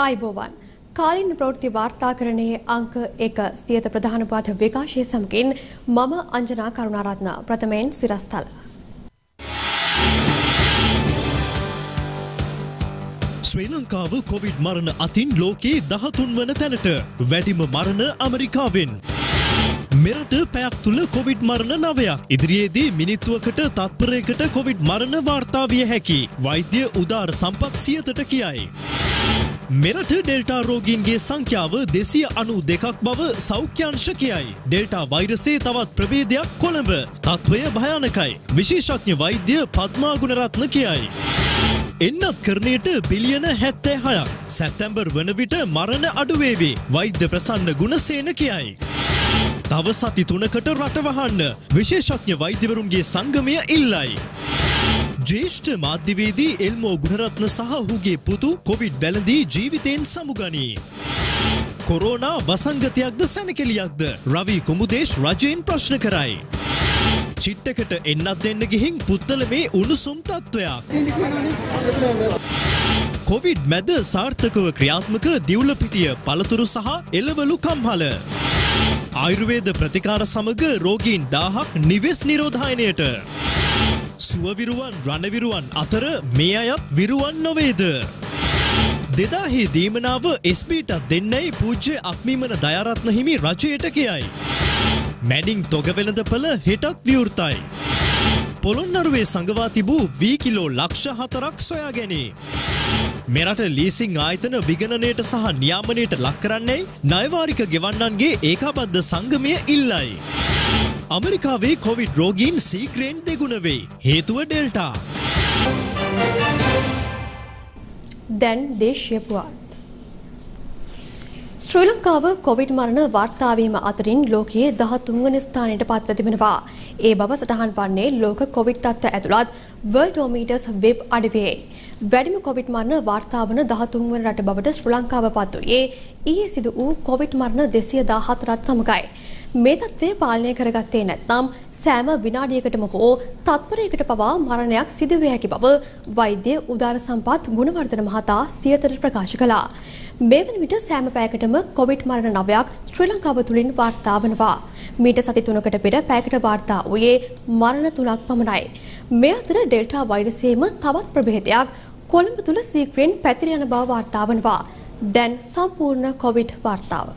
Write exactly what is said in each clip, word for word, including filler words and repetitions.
ආයිබෝවන් කාලින ප්‍රවෘත්ති වාර්තාකරණයේ අංක එක සියත ප්‍රධාන පාඨ විකාශය සමගින් මම අංජනා කරුණාරත්න ප්‍රථමයෙන් සිරස්තල. ශ්‍රී ලංකාව කොවිඩ් මරණ අතින් ලෝකයේ දහතුන් වන තැනට වැඩිම මරණ ඇමරිකාවෙන්. මෙරට පැයක් තුළ කොවිඩ් මරණ නවයක්. ඉදිරියේදී මිනිත්තුවකට තත්පරයකට කොවිඩ් මරණ වාර්තා විය හැකි වෛද්‍ය උදාර සම්පත් සියතට කියයි. මෙරට ඩෙල්ටා රෝගීන්ගේ සංඛ්‍යාව දෙසිය අනූ දෙකක් බව සෞඛ්‍යංශ කියයි. ඩෙල්ටා වෛරසයේ තවත් ප්‍රභේදයක් කොළඹ. තත්ත්වය භයානකයි. විශේෂඥ වෛද්‍ය පද්මා ගුණරත්න කියයි. එන්නත් කරණයට බිලියන හැත්තෑ හයක්. සැප්තැම්බර් වන විට මරණ අඩුවේවි. වෛද්‍ය ප්‍රසන්න ගුණසේන කියයි. තව සති තුනකට රට වහන්න විශේෂඥ වෛද්‍යවරුන්ගේ සංගමය ඉල්ලයි. ජ්‍යෙෂ්ඨ මාධ්‍යවේදී එල්මෝ ගුණරත්න සහ ඔහුගේ පුතු කොවිඩ් වැළඳී ජීවිතයෙන් සමුගනී. කොරෝනා වසංගතයක්ද සැනකෙලියක්ද? රවි කුමුදේශ් රජයෙන් ප්‍රශ්න කරයි. චිත්තකට එන්නත් දෙන්න ගිහින් පුත්තලමේ උණුසුම් තත්ත්වයක්. කොවිඩ් මැද සාර්ථකව ක්‍රියාත්මක දිවුලපිටිය පළතුරු සහ එළවලු කම්හල. ආයුර්වේද ප්‍රතිකාර සමග රෝගීන් දාහක් නිවෙස් නිරෝධායනයට. සුවවිරුවන් රණවිරුවන් අතර මේ අයත් විරුවන් නොවේද? දෙදාහි දීමනාව එස් බීටත් දෙන්නයි පූජ්‍ය අක්මීමන දයාරත්න හිමි රජයට කියයි. මැඩිං තොග වෙළඳපළ හෙටත් විවෘතයි. පොළොන්නරුවේ සංගවා තිබූ වී කිලෝ ලක්ෂ හතරක් සොයා ගැනේ. මෙරට ලීසිං ආයතන විගණනයට සහ නියාමනයට ලක් කරන්නේ ණයවාරික ගෙවන්නන්ගේ ඒකාබද්ධ සංගමය ඉල්ලයි. අමරිකාවේ කොවිඩ් රෝගීන් සීක්‍රයෙන් දෙගුණ වේ. හේතුව ඩෙල්ටා. දැන් දේශීය පුවත්. ශ්‍රී ලංකාව කොවිඩ් මරණ වාර්තා වීම අතරින් ලෝකයේ දහතුන් වන ස්ථානයට පත්ව තිබෙනවා. ඒ බව සටහන් වන්නේ ලෝක කොවිඩ් තත්ත්ව ඇතුළත් වර්ල්ඩෝමීටර්ස් වෙබ් අඩවියේ. වැඩිම කොවිඩ් මරණ වාර්තා වන දහතුන් වන රට බවට ශ්‍රී ලංකාව පත් වූයේ ඊයේ සිදු වූ කොවිඩ් මරණ දෙසිය දාහතරත් සමගයි. මේ තත්ත්වය පාලනය කරගත්තේ නැත්නම් සෑම විනාඩියකටම හෝ තත්පරයකට පවා මරණයක් සිදුවිය හැකි බව වෛද්‍ය උදාර සම්පත් ගුණවර්ධන මහතා සියතට ප්‍රකාශ කළා. මේ වන විට සෑම පැයකටම කොවිඩ් මරණ නවයක් ශ්‍රී ලංකාව තුළින් වාර්තා වනවා. මීට සති තුනකට පෙර පැයකට වාර්තා වූයේ මරණ තුනක් පමණයි. මේ අතර ඩෙල්ටා වෛරසයේම තවත් ප්‍රභේදයක් කොළඹ තුළ සීක්‍රයෙන් පැතිර යන බව වාර්තා වනවා. දැන් සම්පූර්ණ කොවිඩ් වාර්තාව.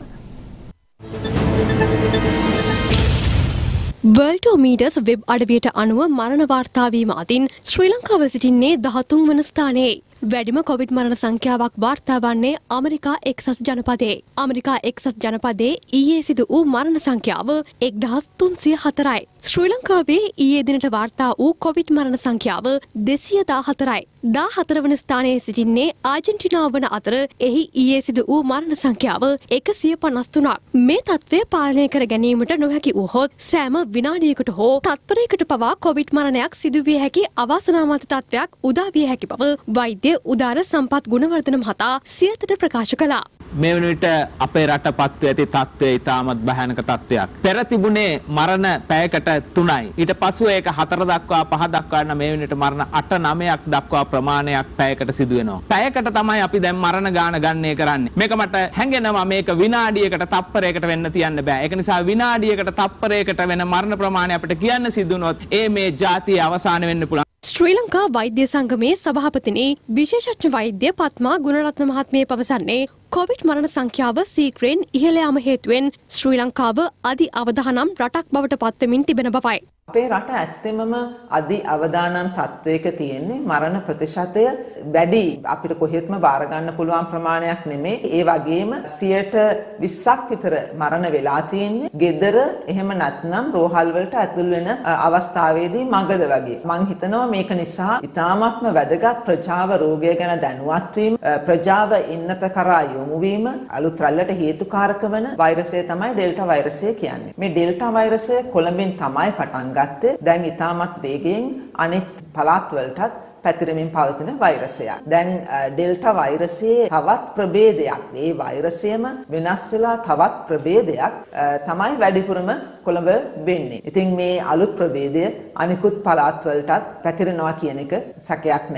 වර්ල්ඩෝමීටර්ස් වෙබ් අඩවියට අනුව මරණ වාර්තා වීම අතින් ශ්‍රී ලංකාව සිටින්නේ දහතුන් වන ස්ථානයේ. වැඩිම කොවිඩ් මරණ සංඛ්‍යාවක් වාර්තා වන්නේ අමරිකා එක්සත් ජනපදයේ. අමරිකා එක්සත් ජනපදයේ ඊයේ සිදු වූ මරණ සංඛ්‍යාව එක්දහස් තුන්සිය හතරයි. ශ්‍රී ලංකාවේ ඊයේ දිනට වාර්තා වූ කොවිඩ් මරණ සංඛ්‍යාව දෙසිය දාහතරයි. දාහතර වන ස්ථානයේ සිටින්නේ ආජන්ටිනාව වන අතර එහි ඊයේ සිදු වූ මරණ සංඛ්‍යාව එකසිය පනස් තුනක්. මේ තත්ත්වය පාලනය කර ගැනීමට නොහැකි වූහොත් සෑම විනාඩියකට හෝ තත්පරයකට පවා කොවිඩ් මරණයක් සිදුවිය හැකි අවාසනාවන්ත තත්ත්වයක් උදා විය හැකි බව වෛද්‍ය උදාර සම්පත් ගුණවර්ධන මහතා සියතට ප්‍රකාශ කළා. මේ වන විට අපේ රට පත්ව ඇති තත්ත්වය ඉතාමත් භයානක තත්ත්වයක්. පෙර තිබුණේ මරණ පැයකට තුනයි. ඊට පසුව ඒක හතර දක්වා පහ දක්වා යන මේ වන විට මරණ අට නවයක් දක්වා ප්‍රමාණයක් පැයකට සිදු වෙනවා. පැයකට තමයි අපි දැන් මරණ ගාන ගන්නේ කරන්නේ. මේක මට හැඟෙනවා මේක විනාඩියකට තප්පරයකට වෙන්න තියන්න බෑ. ඒක නිසා විනාඩියකට තප්පරයකට වෙන මරණ ප්‍රමාණය අපිට කියන්න සිදු වුණොත් ඒ මේ ජාතියේ අවසාන වෙන්න පුළුවන්. ශ්‍රී ලංකා වෛද්‍ය සංගමේ සභාපතිනි විශේෂඥ වෛද්‍ය පත්මා ගුණරත්න මහත්මිය පවසන්නේ කොවිඩ් මරණ සංඛ්‍යාව සීක්‍රයෙන් ඉහළ යාම හේතුවෙන් ශ්‍රී ලංකාව අධි අවදානම් රටක් බවට පත්වෙමින් තිබෙන බවයි. අපේ රට ඇත්තෙමම අධි අවදානම් තත්ත්වයක තියෙන්නේ මරණ ප්‍රතිශතය වැඩි අපිට කොහෙත්ම බාර ගන්න පුළුවන් ප්‍රමාණයක් නෙමෙයි. ඒ වගේම සියයට විස්සක් විතර මරණ වෙලා තියෙන්නේ gedara එහෙම නැත්නම් රෝහල් වලට ඇතුල් වෙන අවස්ථාවේදී මගද වගේ. මම හිතනවා මේක නිසා ඉතාමත්ම වැදගත් ප්‍රජාව රෝගය ගැන දැනුවත් වීම, ප්‍රජාව ඉන්නත කරා යොමු වීම අලුත් රැල්ලට හේතුකාරක වන වෛරසය තමයි ඩෙල්ටා වෛරසය කියන්නේ. මේ ඩෙල්ටා වෛරසය කොළඹින් තමයි පටන් ගත්තේ. දැන් ඉතාමත් වේගයෙන් අනෙක් පළාත් වලටත් පැතිරෙමින් පවතින වෛරසයක්. දැන් ඩෙල්ටා වෛරසයේ තවත් ප්‍රභේදයක්, ඒ වෛරසයම වෙනස් වෙලා තවත් ප්‍රභේදයක් තමයි වැඩිපුරම කොළඹ වෙන්නේ. ඉතින් මේ අලුත් ප්‍රභේදය අනිකුත් පළාත් වලටත් පැතිරෙනවා කියන එක සැකයක් නැහැ.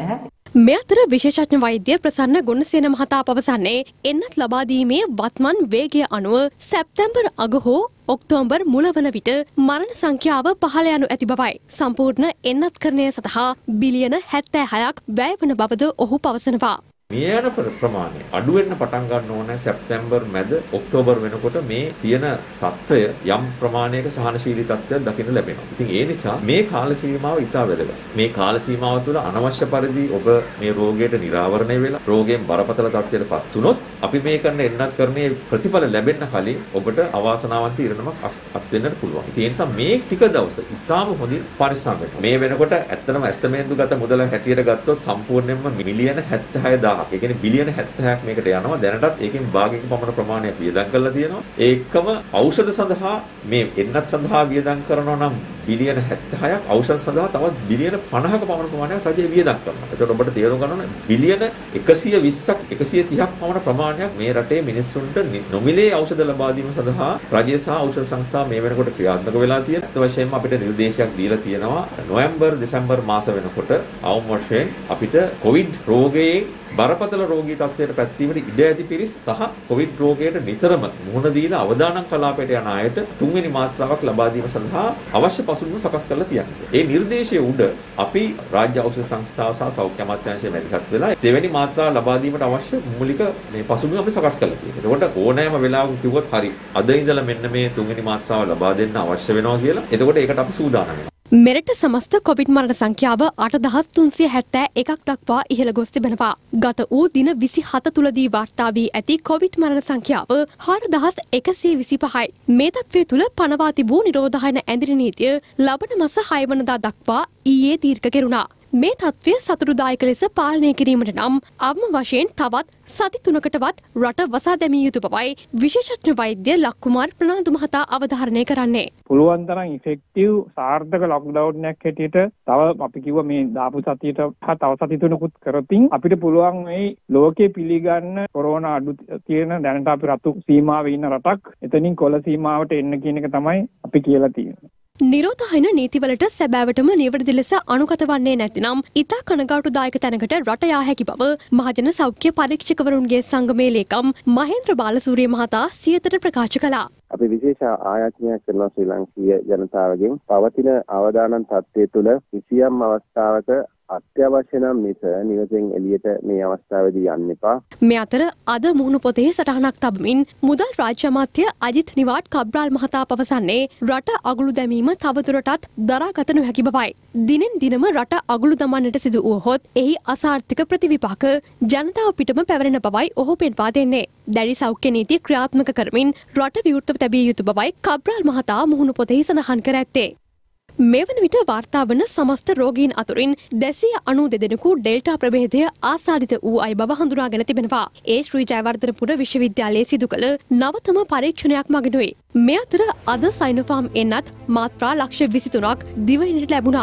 මේ අතර විශේෂඥ වෛද්‍ය ප්‍රසන්න ගුණසේන මහතා පවසන්නේ එන්නත් ලබා දීමේ වත්මන් වේගය අනුව සැප්තැම්බර් අග හෝ ඔක්තෝබර් මුල වන විට මරණ සංඛ්‍යාව පහළ යනු ඇති බවයි. සම්පූර්ණ එන්නත්කරණය සඳහා බිලියන හැත්තෑ හයක් වැය වන බවද ඔහු පවසනවා. මේ යන ප්‍රමාණය අඩු වෙන්න පටන් ගන්න ඕනේ සැප්තැම්බර් මැද ඔක්තෝබර් වෙනකොට මේ තියෙන තත්ත්වය යම් ප්‍රමාණයක සහනශීලී තත්ත්වයක් දකින්න ලැබෙනවා. ඉතින් ඒ නිසා මේ කාල සීමාව ඉතා වැදගත්. මේ කාල සීමාව තුළ අනවශ්‍ය පරිදි ඔබ මේ රෝගයට නිරාවරණය වෙලා රෝගයෙන් බරපතල තත්ත්වයකටපත් වුණොත් අපි මේ කරන එන්නත්කරණයේ ප්‍රතිඵල ලැබෙන්න කලින් ඔබට අවාසනාවන්ත ඉරණමක් අත් වෙන්නත් පුළුවන්. ඒ නිසා මේ ටික දවස ඉතාම හොඳින් පරිස්සම් වෙන්න. මේ වෙනකොට ඇත්තටම ඇස්තමේන්තුගත මුදල හැටියට ගත්තොත් සම්පූර්ණයෙන්ම මිලියන හැත්තෑ හය දාහක් ඒ කියන්නේ බිලියන හැත්තෑ හයක් මේකට යනවා. දැනටත් ඒකෙන් භාගයක පමණ ප්‍රමාණයක් වියදම් කරලා තියෙනවා. ඒකම ඖෂධ සඳහා මේ එන්නත් සඳහා වියදම් කරනවා නම් බිලියන හැත්තෑ හයක්, ඖෂධ සඳහා තවත් බිලියන පනහක පමණ ප්‍රමාණයක් රජය වියදම් කරනවා. එතකොට ඔබට තේරුම් ගන්න ඕනේ බිලියන එකසිය විස්සක් එකසිය තිහක් පමණ ප්‍රමාණයක් මේ රටේ මිනිස්සුන්ට නොමිලේ ඖෂධ ලබා දීම සඳහා රජය සහ ඖෂධ සංස්ථා මේ වෙනකොට ක්‍රියාත්මක වෙලා තියෙනවා. අත් වශයෙන්ම අපිට නිර්දේශයක් දීලා තියෙනවා නොවැම්බර් දෙසැම්බර් මාස වෙනකොට අවම වශයෙන් අපිට කොවිඩ් රෝගයේ බරපතල රෝගී තත්ත්වයට පැත්වීමට ඉඩ ඇති පිරිස් සහ කොවිඩ් රෝගයට නිතරම මුහුණ දීලා අවදානම් කලාපයට යන අයට තුන්වෙනි මාත්‍රාවක් ලබා දීම සඳහා අවශ්‍ය පසුබිම සකස් කරලා තියෙනවා. ඒ නිර්දේශයේ උඩ අපි රාජ්‍ය ඖෂධ සංස්ථාව සහ සෞඛ්‍ය අමාත්‍යාංශය මැදිහත් වෙලා දෙවෙනි මාත්‍රාව ලබා දීමට අවශ්‍ය මූලික මේ පසුබිම අපි සකස් කරලා තියෙනවා. එතකොට ඕනෑම වෙලාවක කිව්වොත් හරි අද ඉඳලා මෙන්න මේ තුන්වෙනි මාත්‍රාව ලබා දෙන්න අවශ්‍ය වෙනවා කියලා. එතකොට ඒකට අපි සූදානම් වෙනවා. මෙරට සමස්ත කොවිඩ් මරණ සංඛ්‍යාව අටදහස් තුන්සිය හැත්තෑ එකක් දක්වා ඉහළ ගොස් තිබෙනවා. ගත වූ දින විසිහත තුලදී වාර්තා වී ඇති කොවිඩ් මරණ සංඛ්‍යාව හාරදහස් එකසිය විසිපහයි. මේ තත්ත්වය තුල පනවා තිබූ නිරෝධායන ඇඳිරි නීතිය ලබන මාස හය වනදා දක්වා ඊයේ දීර්ඝ කෙරුණා. මේ තත්ත්වය සතුටුදායක ලෙස පාලනය කිරීමට නම් අවම වශයෙන් තවත් සති තුනකටවත් රට වසා දැමිය යුතු බවයි විශේෂඥ වෛද්‍ය ලක්කුමාර් ප්‍රනාන්දු මහතා අවධාරණය කරන්නේ. පුළුවන් තරම් ඉෆෙක්ටිව් සාර්ථක ලොක්ඩවුන් එකක් හැටියට තව අපි කිව්ව මේ දාපු සතියට හා තව සති තුනකුත් කරොතින් අපිට පුළුවන් මේ ලෝකේ පිළිගන්න කොරෝනා අඩු තියෙන දැනට අපි රතු සීමාවේ ඉන්න රටක් එතනින් කොළ සීමාවට එන්න කියන එක තමයි අපි කියලා තියෙන්නේ. නිරෝධායන නීතිවලට සැබෑවටම නිවැරදි ලෙස අනුගත වන්නේ නැතිනම් ඉතා කනගාටුදායක තැනකට රට යා හැකි බව මහජන සෞඛ්‍ය පරීක්ෂකවරුන්ගේ සංගමේ ලේකම් මහේන්ද්‍ර බාලසූරිය මහතා සියතට ප්‍රකාශ කළා. අපි විශේෂ ආයාචනයක් කරන ශ්‍රී ලංකීය ජනතාවගෙන් පවතින අවදානම් තත්ත්වය තුළ කිසියම් අවස්ථාවක අත්‍යවශ්‍ය නම් මිස නිවසෙන් එළියට මේ අවස්ථාවේදී යන්න එපා. මේ අතර අද මුහුණු පොතේ සටහනක් තබමින් මුදල් රාජ්‍ය අමාත්‍ය අජිත් නිවාඩ් කබ්‍රාල් මහතා පවසන්නේ රට අගුළු දැමීම තවදුරටත් දරාගත නොහැකි බවයි. දිනෙන් දිනම රට අගුළු දමන්නට සිදු වුවහොත් එහි අසාර්ථක ප්‍රතිවිපාක ජනතාව පිටම පැවරෙන බවයි ඔහු පෙන්වා දෙන්නේ. දැඩි සෞඛ්‍ය නීති ක්‍රියාත්මක කරමින් රට විවෘතව තැබිය යුතු බවයි කබ්‍රාල් මහතා මුහුණු පොතෙහි සඳහන් කර ඇත්තේ. මේ වන විට වාර්තා වන සමස්ත රෝගීන් අතුරින් දෙසිය අනූ දෙදෙනෙකු ඩෙල්ටා ප්‍රභේදය ආසාදිත වූ අය බව හඳුනාගෙන තිබෙනවා. ඒ ශ්‍රී ජයවර්ධනපුර විශ්වවිද්‍යාලයේ සිදු කළ නවතම පරීක්ෂණයක් මගිනුයි. මේ අතර අද සයිනෝෆාම් එන්නත් මාත්‍රා ලක්ෂ විසිතුනක් දිවයිනට ලැබුණා.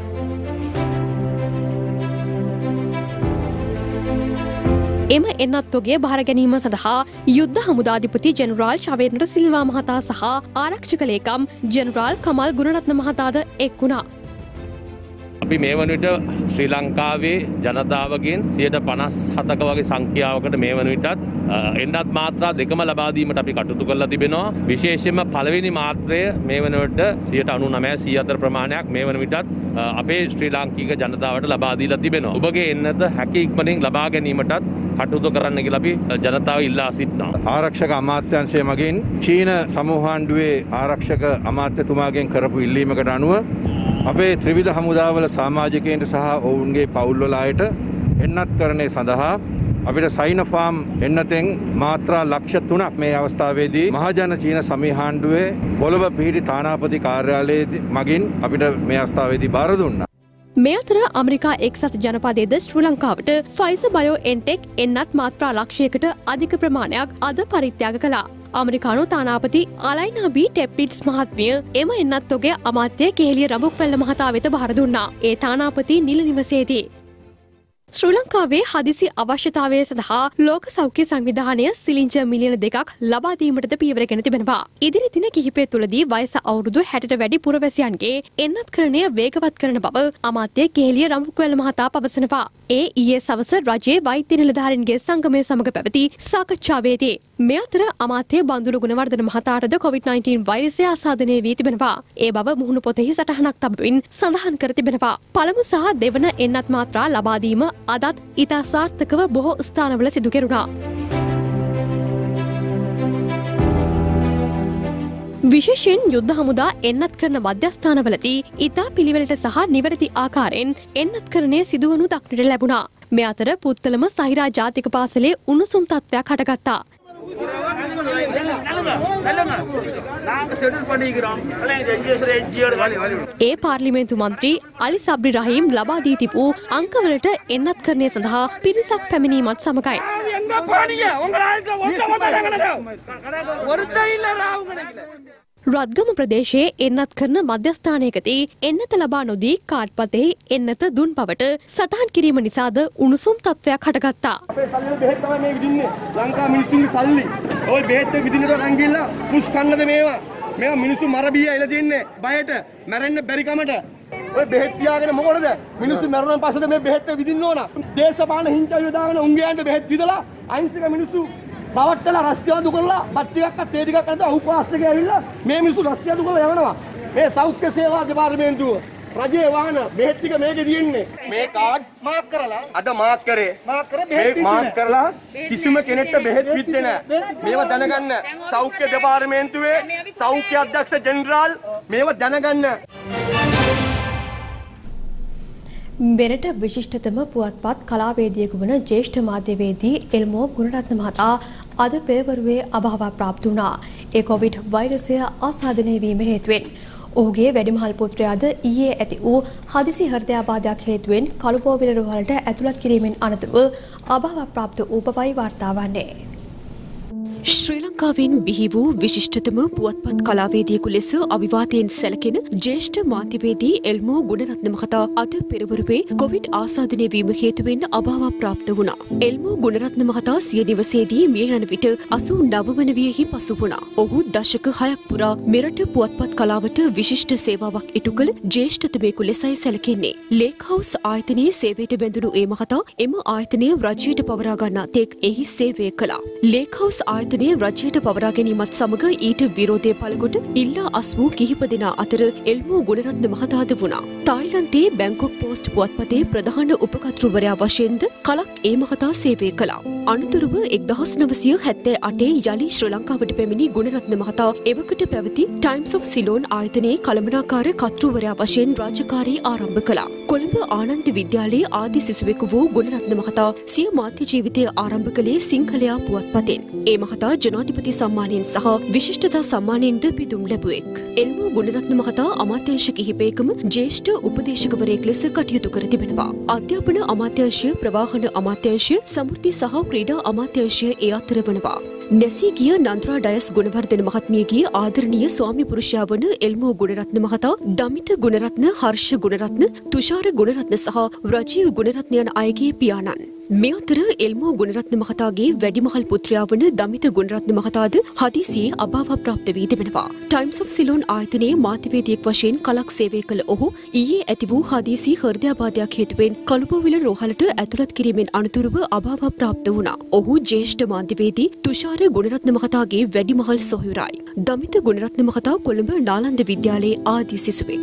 එම එන්නත් තොගය බාර ගැනීම සඳහා යුද්ධ හමුදාධිපති ජෙනරාල් ශවේන්ද්‍ර සිල්වා මහතා සහ ආරක්ෂක ලේකම් ජෙනරාල් කමල් ගුණරත්න මහතාද එක් වුණා. අපි මේ වන විට ශ්‍රී ලංකාවේ ජනතාවගෙන් සියයට පනස් හතක වගේ සංඛ්‍යාවකට මේ වන විටත් එන්නත් මාත්‍රා දෙකම ලබා දීමට අපි කටයුතු කරලා තිබෙනවා. විශේෂයෙන්ම පළවෙනි මාත්‍රය මේ වන විට සියයට අනූනවය සිය හතර ප්‍රමාණයක් මේ වන විටත් අපේ ශ්‍රී ලාංකික ජනතාවට ලබා දීලා තිබෙනවා. ඔබගේ එන්නත හැකි ඉක්මනින් ලබා ගැනීමටත් කටයුතු කරන්න කියලා අපි ජනතාව ඉල්ලා සිටිනවා. ආරක්ෂක අමාත්‍යාංශය මගින් චීන සමූහාණ්ඩුවේ ආරක්ෂක අමාත්‍යතුමාගෙන් කරපු ඉල්ලීමකට අනුව අපේ ත්‍රිවිධ හමුදාවල සමාජිකයන්ට සහ ඔවුන්ගේ පවුල්වල අයට එන්නත්කරණය සඳහා අපිට සයිනෝෆාම් එන්නතෙන් මාත්‍රා ලක්ෂ තුනක් මේ අවස්ථාවේදී මහජන චීන සමූහාණ්ඩුවේ කොළඹ පිහිටි තානාපති කාර්යාලයේ මගින් අපිට මේ අවස්ථාවේදී බාර දුන්නා. මේ අතර ඇමරිකා එක්සත් ජනපදයේද ශ්‍රී ලංකාවට ෆයිසර් බයෝඑන්ටෙක් එන්නත් මාත්‍රා ලක්ෂයකට අධික ප්‍රමාණයක් අද පරිත්‍යාග කළා. අමරිකානු තානාපති අලයිනා බී ටෙප්ලිට්ස් මහත්මිය එම එන්නත් තොගය අමාත්‍ය කෙහෙලිය රඹුක්වැල්ල මහතා වෙත බාර දුන්නා. ඒ තානාපති නිල නිවසේදී ශ්‍රී ලංකාවේ හදිසි අවශ්‍යතාවය සඳහා ලෝක සෞඛ්‍ය සංවිධානය සිලින්ඩර් මිලියන දෙකක් ලබා දීමටද පියවරගෙන තිබෙනවා. ඉදිරි දින කිහිපය තුළදී වයස අවුරුදු හැටට වැඩි පුරවැසියන්ගේ එන්නත්කරණය වේගවත් කරන බව අමාත්‍ය කෙහෙලිය රඹුක්වැල්ල මහතා පවසනවා. ඒ ඊයේ සවස රජයේ වෛද්‍ය නිලධාරීන්ගේ සංගමය සමග පැවති සාකච්ඡාවේදී මේ අතර අමාත්‍ය බන්දුල ගුණවර්ධන මහතාටද කොවිඩ් නයින්ටීන් වෛරසය ආසාදනය වී තිබෙනවා. ඒ බව මුහුණු පොතෙහි සටහනක් තබමින් සඳහන් කර තිබෙනවා. පළමු සහ දෙවන එන්නත් මාත්‍රා ලබා දීම අදත් ඉතා සාර්ථකව බොහෝ ස්ථානවල සිදු කෙරුණා. විශේෂයෙන් යුද්ධ හමුදා එන්නත් කරන මධ්‍යස්ථානවලදී ඉතා පිළිවෙලට සහ නිවැරදි ආකාරයෙන් එන්නත්කරණය සිදුවනු දක්නට ලැබුණා. මේ අතර පුත්තලම සහිරා ජාතික පාසලේ උණුසුම් තත්ත්වයක් හටගත්තා. ඒ පාර්ලිමේන්තු මන්ත්‍රී අලි සබ්රි රහීම් ලබා දී තිබූ අංකවලට එන්නත්කරණය සඳහා පිරිසක් පැමිණීමත් සමගයි. රත්ගම ප්‍රදේශයේ එන්නත් කරන මධ්‍යස්ථානයකදී එන්නත ලබා නොදී කාඩ්පතෙහි එන්නත දුන් බවට සටහන් කිරීම නිසාද උණුසුම් තත්ත්වයක් හටගත්තා. අපේ සල්ලි බෙහෙත් තමයි මේ විදින්නේ. ලංකා මිනිස්සුන්ගේ සල්ලි. ওই බෙහෙත් විදින්නට අරන් ගිහලා පුස් කන්නද මේවා? මේවා මිනිස්සු මර බීලා ඉල තින්නේ බයට මැරෙන්න බැරි කමට. ඔය බෙහෙත් තියාගෙන මොකටද? මිනිස්සු මැරුණාන් පස්සේද මේ බෙහෙත් විදින්න ඕන. දේශපාලන හිංචා දාගෙන උංගයන්ට බෙහෙත් විදලා අහිංසක මිනිස්සු රවට්ටලා රස්තියාදු කරලා බත් ටිකක් තේ ටිකක් අරන් අවුපාස් එකේ ඇවිල්ලා මේ මිනිස්සු රස්තියාදු කරලා යවනවා. මේ සෞඛ්‍ය සේවා දෙපාර්තමේන්තුව රජයේ වාහන බෙහෙත් ටික මේකේ තියෙන්නේ. මේ කාඩ් මාක් කරලා අද මාක් කරේ. මාක් කරේ බෙහෙත් මාක් කරලා කිසිම කෙනෙක්ට බෙහෙත් විද්දේ නැහැ. මේව දැනගන්න සෞඛ්‍ය දෙපාර්තමේන්තුවේ සෞඛ්‍ය අධ්‍යක්ෂ ජෙනරාල් මේව දැනගන්න. මෙරට විශිෂ්ටතම පුවත්පත් කලාවේදියෙකු වන ජ්‍යෙෂ්ඨ මාධ්‍යවේදී එල්මෝ ගුණරත්න මහතා අද පෙරවරුවේ අභාව ප්‍රාප්ත වුණා. ඒ කොවිඩ් වෛරසය ආසාදනය වීම හේතුවෙන් ඔහුගේ වැඩිමහල් පුත්‍රයාද ඊයේ ඇති වූ හදිසි හෘදයාබාධයක් හේතුවෙන් කළුබෝවිල රෝහලට ඇතුළත් කිරීමෙන් අනතුරුව අභාව ප්‍රාප්ත වූ බවයි වාර්තා වන්නේ. ශ්‍රී ලංකාවෙන් බිහි වූ විශිෂ්ටතම පුවත්පත් කලාවේදියෙකු ලෙස අවිවාදයෙන් සැලකෙන ජ්‍යෙෂ්ඨ මාධ්‍යවේදී එල්මෝ ගුණරත්න මහතා අද පෙරවරුවේ කොවිඩ් ආසාදනය වීම හේතුවෙන් අභාව ප්‍රාප්ත වුණා. එල්මෝ ගුණරත්න මහතා සිය නිවසේදී මිය යන විට අසූ නව වන වියෙහි පසු වුණා. ඔහු දශක හයක් පුරා මෙරට පුවත්පත් කලාවට විශිෂ්ට සේවාවක් ඉටු කළ ජ්‍යෙෂ්ඨතමයෙකු ලෙසයි සැලකෙන්නේ. ලේක් හවුස් ආයතනයේ සේවයට බැඳුණු ඒ මහතා එම ආයතනය රජයට පවරා ගන්නා තෙක් එහි සේවය කළා. ලේක් හවුස් ආයතනය රජයට පවරා ගැනීමත් සමග ඊට විරෝධය පළකොට ඉල්ලා අස් වූ කිහිප දෙනා අතර එල්මෝ ගුණරත්න මහතාද වුණා. තායිලන්තයේ බැංකොක් පෝස්ට් පුවත්පතේ ප්‍රධාන උපකර්තෘවරයා වශයෙන්ද කලක් ඒ මහතා සේවය කළා. අනතුරුව එක්දහස් නවසිය හැත්තෑ අටේ යලි ශ්‍රී ලංකාවට පැමිණි ගුණරත්න මහතා එවකට පැවති ටයිම්ස් ඔෆ් සිලෝන් ආයතනයේ කළමනාකාර කර්තෘවරයා වශයෙන් රාජකාරී ආරම්භ කළා. කොළඹ ආනන්ද විද්‍යාලයේ ආදි සිසුවෙකු වූ ගුණරත්න මහතා සිය මාධ්‍ය ජීවිතය ආරම්භ කළේ සිංහලයා පුවත්පතෙන්. ඒ මහතා ජනාධිපති සම්මානයෙන් සහ විශිෂ්ටතා සම්මානයෙන්ද පිදුම් ලැබුවෙක්. එල්මෝ ගුණරත්න මහතා අමාත්‍යාංශ කිහිපයකම ජ්‍යෙෂ්ඨ උපදේශකවරයෙක් ලෙස කටයුතු කර තිබෙනවා. අධ්‍යාපන අමාත්‍යාංශය, ප්‍රවාහන අමාත්‍යාංශය, සමෘද්ධි සහ ක්‍රීඩා අමාත්‍යාංශය ඒ අතර වනවා. නැසී ගිය නන්ද්‍රා ඩයස් ගුණවර්ධන මහත්මියගේ ආදරණීය ස්වාමි පුරුෂයා වන එල්මෝ ගුණරත්න මහතා දමිත ගුණරත්න, හර්ෂ ගුණරත්න, තුෂාර ගුණරත්න සහ රජීව් ගුණරත්න යන අයගේ පියාණන්. මේ අතර එල්මෝ ගුණරත්න මහතාගේ වැඩිමහල් පුත්‍රයා වන දමිත ගුණරත්න මහතාද හදිසියේ අභාව ප්‍රාප්ත වී තිබෙනවා. ටයිම්ස් ඔෆ් සිලෝන් ආයතනයේ මාධ්‍යවේදියෙක් වශයෙන් කලක් සේවය කළ ඔහු ඊයේ ඇති වූ හදිසි හෘදයාබාධයක් හේතුවෙන් කළුබෝවිල රෝහලට ඇතුළත් කිරීමෙන් අනතුරුව අභාව ප්‍රාප්ත වුණා. ඔහු ජ්‍යෙෂ්ඨ මාධ්‍යවේදී තුෂාර ගුණරත්න මහතාගේ වැඩිමහල් සොහොයුරයි. දමිත ගුණරත්න මහතා කොළඹ නාලන්ද විද්‍යාලයේ ආදි සිසුවෙක්.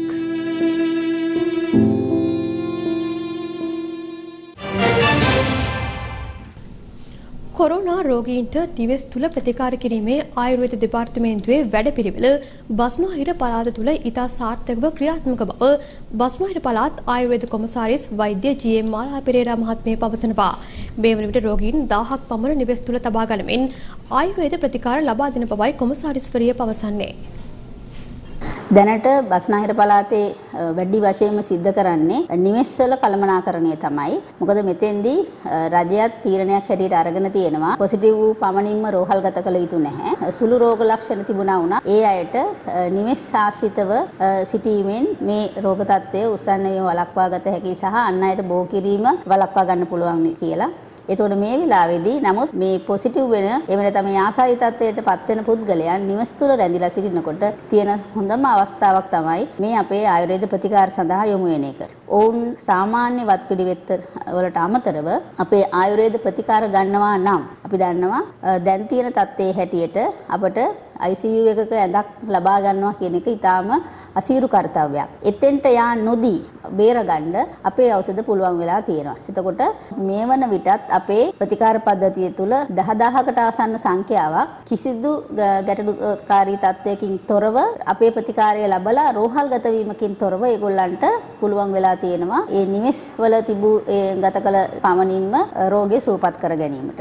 කොරෝනා රෝගීන්ට නිවෙස් තුළ ප්‍රතිකාර කිරීමේ ආයුර්වේද දෙපාර්තමේන්තුවේ වැඩපිළිවෙල බස්නාහිර පළාත තුළ ඉතා සාර්ථකව ක්‍රියාත්මක බව බස්නාහිර පළාත් ආයුර්වේද කොමසාරිස් වෛද්‍ය ජී එම් මාලා පෙරේරා මහත්මිය පවසනවා. මේ වන විට රෝගීන් දහයක් පමණ නිවෙස් තුළ තබා ගනිමින් ආයුර්වේද ප්‍රතිකාර ලබා දෙන බවයි කොමසාරිස්වරිය පවසන්නේ. දැනට බස්නාහිර පළාතේ වැඩි වශයෙන්ම සිද්ධ කරන්නේ නිවෙස්වල කළමනාකරණය තමයි. මොකද මෙතෙන්දී රජයත් තීරණයක් හැටියට අරගෙන තියෙනවා පොසිටිව් වූ පමණින්ම රෝහල්ගත කළ යුතු නැහැ. සුළු රෝග ලක්ෂණ තිබුණා වුණා ඒ අයට නිවෙස් ආශ්‍රිතව සිටීමෙන් මේ රෝග තත්ත්වය උස්සන්න වීම වළක්වා ගත හැකි සහ අන් අයට බෝ කිරීම වළක්වා ගන්න පුළුවන් කියලා එතකොට මේ වෙලාවේදී නමුත් මේ පොසිටිව් වෙන එහෙම නැත්නම් මේ ආසාදිත තත්ත්වයට පත් වෙන පුද්ගලයන් නිවස තුළ රැඳිලා සිටිනකොට තියෙන හොඳම අවස්ථාවක් තමයි මේ අපේ ආයුර්වේද ප්‍රතිකාර සඳහා යොමු වෙන එක. ඔවුන් සාමාන්‍ය වත් පිළිවෙත් වලට අමතරව අපේ ආයුර්වේද ප්‍රතිකාර ගන්නවා නම් අපි දන්නවා දැන් තියෙන තත්ත්වයේ හැටියට අපට I C U එකක ඇඳක් ලබා ගන්නවා කියන එක ඊටාම අසීරු කාර්යයක්. එතෙන්ට යා නොදී බේරගන්න අපේ ඖෂධ පුළුවන් වෙලා තියෙනවා. එතකොට මේ වන විටත් අපේ ප්‍රතිකාර පද්ධතිය තුල දහදහකට ආසන්න සංඛ්‍යාවක් කිසිදු ගැටලුකාරී තත්ත්වයකින් තොරව අපේ ප්‍රතිකාරය ලැබලා රෝහල්ගත වීමකින් තොරව ඒගොල්ලන්ට පුළුවන් වෙලා තියෙනවා. ඒ නිවෙස් වල තිබූ ගත කළ පමණින්ම රෝගය සුවපත් කර ගැනීමට.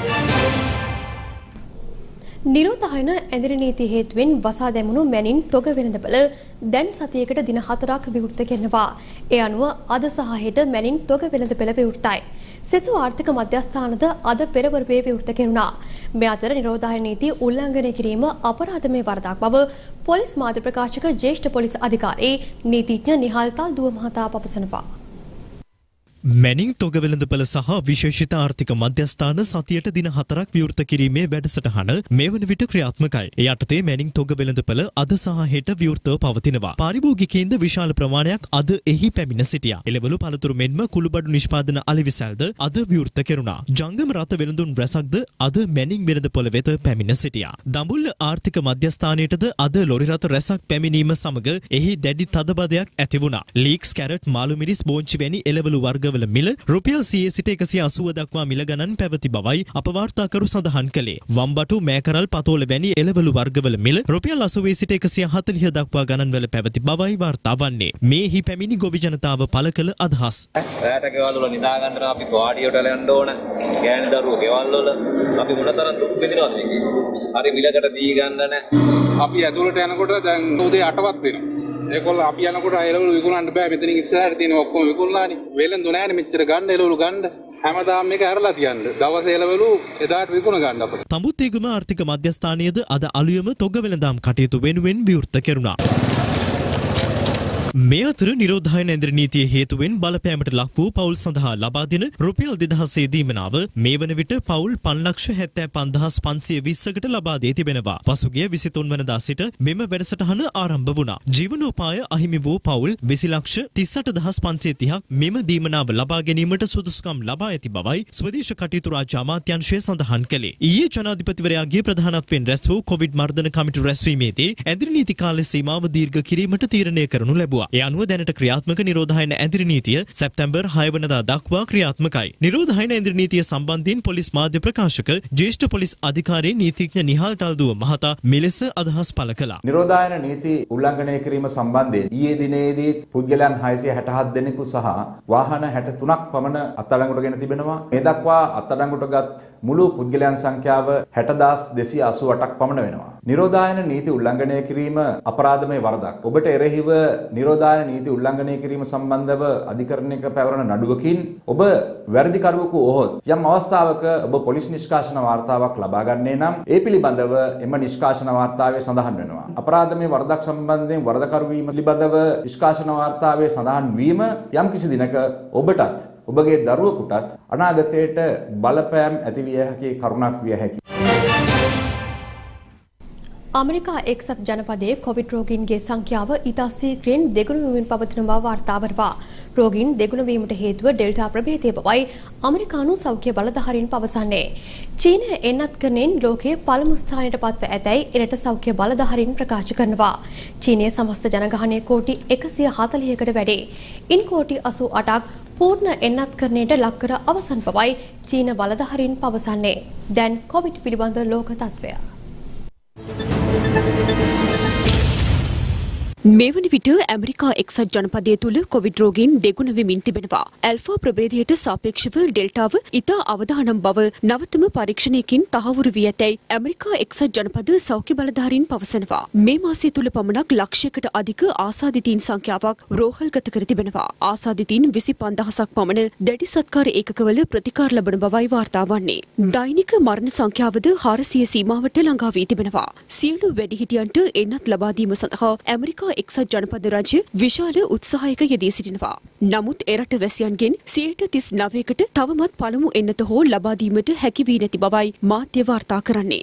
නිරෝධායන ඇඳිරි නීති හේතුවෙන් වසා දැමුණු මැනින් තොග වෙළඳපළ දැන් සතියකට දින හතරක් විවෘත කරනවා. ඒ අනුව අද සහ හෙට මැනින් තොග වෙළඳපළ විවෘතයි. සෙසු ආර්ථික මධ්‍යස්ථානද අද පෙරවරුවේ විවෘත කෙරුණා. මේ අතර නිරෝධායන නීති උල්ලංඝනය කිරීම අපරාධමය වරදක් බව පොලිස් මාධ්‍ය ප්‍රකාශක ජ්‍යෙෂ්ඨ පොලිස් අධිකාරී නීතිඥ නිහාල් තල්දුව මහතා පවසනවා. මැනින් තොග වෙළඳපළ සහ විශේෂිත ආර්ථික මධ්‍යස්ථාන සතියට දින හතරක් විවෘත කිරීමේ වැඩසටහන මේ වන විට ක්‍රියාත්මකයි. ඒ යටතේ මැනින් තොග වෙළඳපළ අද සහ හෙට විවෘතව පවතිනවා. පාරිභෝගිකයින්ද විශාල ප්‍රමාණයක් අද එහි පැමිණ සිටියා. එළවලු පළතුරු මෙන්ම කුළුබඩු නිෂ්පාදන අලෙවිසැල්ද අද විවෘත කෙරුණා. ජංගම රත වෙළඳුන් රැසක්ද අද මැනින් වෙළඳපොළ වෙත පැමිණ සිටියා. දඹුල්ල ආර්ථික මධ්‍යස්ථානයටද අද ලොරි රථ රැසක් පැමිණීම සමග එහි දැඩි තදබදයක් ඇති වුණා. ලීක්ස් කැරට් මාළු මිරිස් බෝංචි වැනි එළවලු වර්ග වල මිල රුපියල් සියය සිට එකසිය අසූව දක්වා මිල ගණන් පැවති බවයි අප වාර්තාකරු සඳහන් කළේ. වම්බටු මෑකරල් පතෝල වැනි එළවලු වර්ගවල මිල රුපියල් අසූවේ සිට එකසිය හතළිහ දක්වා ගණන්වල පැවති බවයි වාර්තා වන්නේ. මේහි පැමිණි ගොවි ජනතාව පළ කළ අදහස්. රැට ගෙවල් වල නිදා ගන්න අපි වාඩියට යන්න ඕන. ගෑනු දරුවෝ ගෙවල් වල අපි මොනතරම් දුක් විඳිනවද මේකේ? හරි මිලකට දී ගන්න නැහැ. අපි ඇතුළට යනකොට දැන් උදේ අටවත් වෙනවා. ඒකොල්ල අපි යනකොට එළවලු විකුණන්න බෑ. මෙතනින් ඉස්සරහට තියෙන ඔක්කොම විකුණලානේ. වෙලෙන්දු නෑනේ මෙච්චර ගන්න එළවලු ගන්න. හැමදාම මේක ඇරලා තියන්න. දවස් එළවලු එදාට විකුණ ගන්න අපිට. තඹුත්තේගම ආර්ථික මධ්‍යස්ථානයේද අද අලුයම තොග වෙළඳාම් කටයුතු වෙනුවෙන් විවෘත කෙරුණා. මේ අතර නිරෝධායන ඇඳිරි නීතිය හේතුවෙන් බලපෑමට ලක් වූ පවුල් සඳහා ලබා දෙන රුපියල් දෙදහසේ දීමනාව මේ වන විට පවුල් පන්ලක්ෂ හැත්තෑ පන්දහස් පන්සිය විස්සකට ලබා දී තිබෙනවා. පසුගිය විසිතුන් වනදා සිට මෙම වැඩසටහන ආරම්භ වුණා. ජීවනෝපාය අහිමි වූ පවුල් විසි ලක්ෂ තිස් අට දහස් පන්සිය තිහක් මෙම දීමනාව ලබා ගැනීමට සුදුසුකම් ලබා ඇති බවයි ස්වදේශ කටයුතු රාජ්‍ය අමාත්‍යාංශය සඳහන් කළේ. ඊයේ ජනාධිපතිවරයාගේ ප්‍රධානත්වයෙන් රැස් වූ කොවිඩ් මර්ධන කමිටු රැස්වීමේදී ඇඳිරි නීති කාල සීමාව දීර්ඝ කිරීමට තීරණය කරනු ලැබුවා. ඒ අනුව දැනට ක්‍රියාත්මක නිරෝධායන ඇඳිරි නීතිය සැප්තැම්බර් හය වනදා දක්වා ක්‍රියාත්මකයි. නිරෝධායන ඇඳිරි නීතිය සම්බන්ධයෙන් පොලිස් මාධ්‍ය ප්‍රකාශක ජ්‍යෙෂ්ඨ පොලිස් අධිකාරී නීතිඥ නිහාල් තල්දුව මහතා මෙලෙස අදහස් පළ කළා. නිරෝධායන නීති උල්ලංඝනය කිරීම සම්බන්ධයෙන් ඊයේ දිනේදී පුද්ගලයන් හයසිය හැටහත් දෙනෙකු සහ වාහන හැට තුනක් පමණ අත්අඩංගුවටගෙන තිබෙනවා. මේ දක්වා අත්අඩංගුවටගත් මුළු පුද්ගලයන් සංඛ්‍යාව හැට දහස් දෙසිය අසූ අටක් පමණ වෙනවා. නිරෝධායන නීති උල්ලංඝනය කිරීම අපරාධමය වරදක්. ඔබට එරෙහිව නිරෝධායන නීති උල්ලංඝනය කිරීම සම්බන්ධව අධිකරණයක පැවරෙන නඩුවකින් ඔබ වැරදිකරුවෙකු වුවහොත් යම් අවස්ථාවක ඔබ පොලිස් නිෂ්කාශන වාර්තාවක් ලබා ගන්නේ නම් ඒ පිළිබඳව එම නිෂ්කාශන වාර්තාවේ සඳහන් වෙනවා. අපරාධමය වරදක් සම්බන්ධයෙන් වරදකරු වීම පිළිබඳව නිෂ්කාශන වාර්තාවේ සඳහන් වීම යම් කිසි දිනක ඔබටත් ඔබගේ දරුවෙකුටත් අනාගතයට බලපෑම් ඇතිවිය හැකි කරුණක් විය හැකියි. අමරිකා එක්සත් ජනපදයේ කොවිඩ් රෝගීන්ගේ සංඛ්‍යාව ඉතා ශීඝ්‍රයෙන් දෙගුණ වෙමින් පවතින බව වාර්තා වනවා. රෝගීන් දෙගුණ වීමට හේතුව ඩෙල්ටා ප්‍රභේදය බවයි අමරිකානු සෞඛ්‍ය බලධාරීන් පවසන්නේ. චීනය එන්නත්කරණයෙන් ලෝකයේ පළමු ස්ථානයට පත්ව ඇතැයි එරට සෞඛ්‍ය බලධාරීන් ප්‍රකාශ කරනවා. චීනයේ සමස්ත ජනගහනය කෝටි එකසිය හතළිහකට වැඩි. ඉන් කෝටි අසූ අටක් පූර්ණ එන්නත්කරණයට ලක්කර අවසන් බවයි චීන බලධාරීන් පවසන්නේ. දැන් කොවිඩ් පිළිබඳ ලෝක තත්ත්වය. මේ වන විට ඇමරිකා එක්සත් ජනපදය තුළ කොවිඩ් රෝගීන් දෙගුණ වෙමින් තිබෙනවා. ඇල්ෆා ප්‍රභේදයට සාපේක්ෂව ඩෙල්ටාව ඉතා අවදානම් බව නවතම පරීක්ෂණයකින් තහවුරු වී ඇතැයි ඇමරිකා එක්සත් ජනපද සෞඛ්‍ය බලධාරීන් පවසනවා. මේ මාසය තුළ පමණක් ලක්ෂයකට අධික ආසාදිතීන් සංඛ්‍යාවක් රෝහල්ගත කර තිබෙනවා. ආසාදිතීන් විසි පන්දහසක් පමණ දැඩි සත්කාර ඒකකවල ප්‍රතිකාර ලබන බවයි වාර්තා වන්නේ. දෛනික මරණ සංඛ්‍යාවද හාරසිය සීමාවට ළඟා වී තිබෙනවා. සියලු වැඩිහිටියන්ට එන්නත් ලබා දීම සඳහා ඇමරිකා එක්සත් ජනපද රජය විශාල උත්සාහයක යෙදී සිටිනවා. නමුත් එරට වැසියන්ගෙන් සියයට තිස් නවයකට තවමත් පළමු එන්නත හෝ ලබා දීමට හැකි වී නැති බවයි මාධ්‍ය වාර්තා කරන්නේ.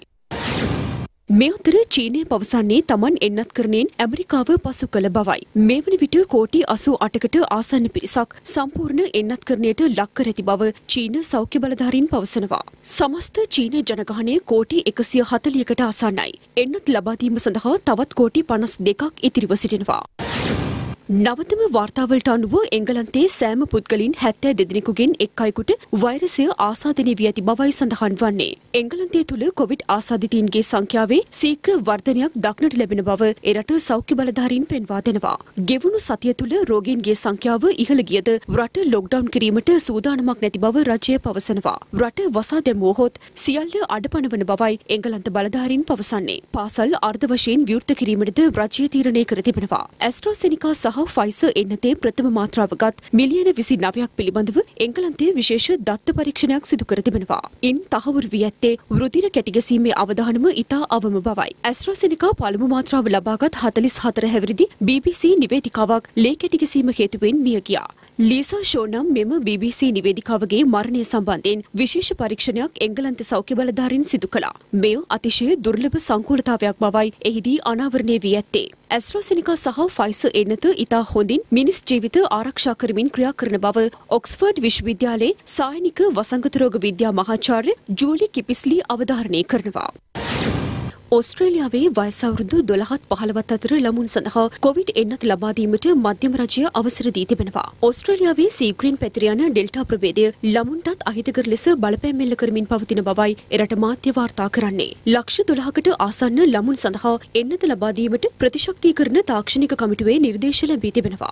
මේ අතර චීනය පවසන්නේ තමන් එන්නත්කරණයෙන් ඇමරිකාව පසු කළ බවයි. මේ වන විට කෝටි අසූ අටකට ආසන්න පිරිසක් සම්පූර්ණ එන්නත්කරණයට ලක් කර ඇති බව චීන සෞඛ්‍ය බලධාරීන් පවසනවා. සමස්ත චීන ජනගහනය කෝටි එකසිය හතළිහකට ආසන්නයි. එන්නත් ලබා දීම සඳහා තවත් කෝටි පනස් දෙකක් ඉතිරිව සිටිනවා. නවතම වාර්තාවලට අනුව එංගලන්තයේ සෑම පුද්ගලින් හැත්තෑ දෙදෙනෙකුගෙන් එක් අයෙකුට වෛරසය ආසාදනය වී ඇති බවයි සඳහන් වන්නේ. එංගලන්තය තුළ කොවිඩ් ආසාදිතයින්ගේ සංඛ්‍යාවේ ශීඝ්‍ර වර්ධනයක් දක්නට ලැබෙන බව එරට සෞඛ්‍ය බලධාරීන් පෙන්වා දෙනවා. ගෙවුණු සතිය තුළ රෝගීන්ගේ සංඛ්‍යාව ඉහළ ගියද රට ලොක්ඩවුන් කිරීමට සූදානමක් නැති බව රජය පවසනවා. රට වසා දැමුවහොත් සියල්ල අඩපණ වන බවයි එංගලන්ත බලධාරීන් පවසන්නේ. පාසල් අර්ධ වශයෙන් විවෘත කිරීමටද රජය තීරණය කර තිබෙනවා. ඇස්ට්‍රාසෙනිකා සහ ෆයිසර් එන්නතේ ප්‍රථම මාත්‍රාවගත් මිලියන විසි නවයක් පිළිබඳව එංගලන්තයේ විශේෂ දත්ත පරීක්ෂණයක් සිදු කර තිබෙනවා. ඉන් තහවුරු වී ඇත්තේ වෘදිර කැටිගැසීමේ අවධානම ඉතා අවම බවයි. ඇස්ට්‍රාසෙනිකා පළමු මාත්‍රාව ලබාගත් හතළිස් හතර හැවිරිදි බී බී සී නිවේදිකාවක් ලේ කැටිගැසීම හේතුවෙන් මිය ගියා. ලීසා ෂෝ නම් මෙම බී බී සී නිවේදිකාවගේ මරණය සම්බන්ධයෙන් විශේෂ පරීක්ෂණයක් එංගලන්ත සෞඛ්‍ය බලධාරීන් සිදු කළා. මෙය අතිශය දුර්ලභ සංකූලතාවයක් බවයි එහිදී අනාවරණය වී ඇත්තේ. ඇස්ට්‍රාසෙනිකා සහ ෆයිසර් එන්නත ඉතා හොඳින් මිනිස් ජීවිත ආරක්ෂා කරමින් ක්‍රියා කරන බව ඔක්ස්ෆර්ඩ් විශ්වවිද්‍යාලයේ සායනික වසංගත රෝග විද්‍යා මහාචාර්ය ජූලි කිපිස්ලි අවධාරණය කරනවා. ඕස්ට්‍රේලියාවේ වයස අවුරුදු දොළහත් පහළොවත් අතර ළමුන් සඳහා කොවිඩ් එන්නත ලබා දීමට මධ්‍යම රජය අවසර දී තිබෙනවා. ඕස්ට්‍රේලියාවේ සීග්‍රීන් පැතිර යන ඩෙල්ටා ප්‍රභේදය ළමුන්ටත් අහිතකර ලෙස බලපෑම් එල්ල කරමින් පවතින බවයි එරට මාධ්‍ය වාර්තා කරන්නේ. ලක්ෂ දොළහකට ආසන්න ළමුන් සඳහා එන්නත ලබා දීමට ප්‍රතිශක්තිකරණ තාක්ෂණික කමිටුවේ නිර්දේශ ලැබී තිබෙනවා.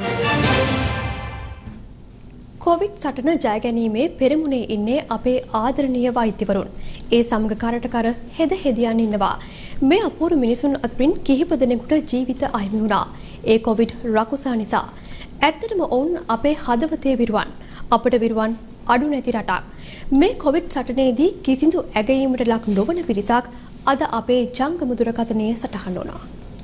කොවිඩ් සටන ජය ගැනීමේ පෙරමුණේ ඉන්නේ අපේ ආදරණීය වෛද්‍යවරුන්. ඒ සමග කරට කර හෙද හෙදියන් ඉන්නවා. මේ අපූර්ව මිනිසුන් අතරින් කිහිප දෙනෙකුට ජීවිත අහිමි වුණා. ඒ කොවිඩ් රකුසා නිසා. ඇත්තටම ඔවුන් අපේ හදවතේ විරුවන්. අපට විරුවන් අඩු නැති රටක්. මේ කොවිඩ් සටනේදී කිසිදු ඇගයීමට ලක් නොවන පිරිසක් අද අපේ ජංගම දුරකථනයේ සටහන් වුණා.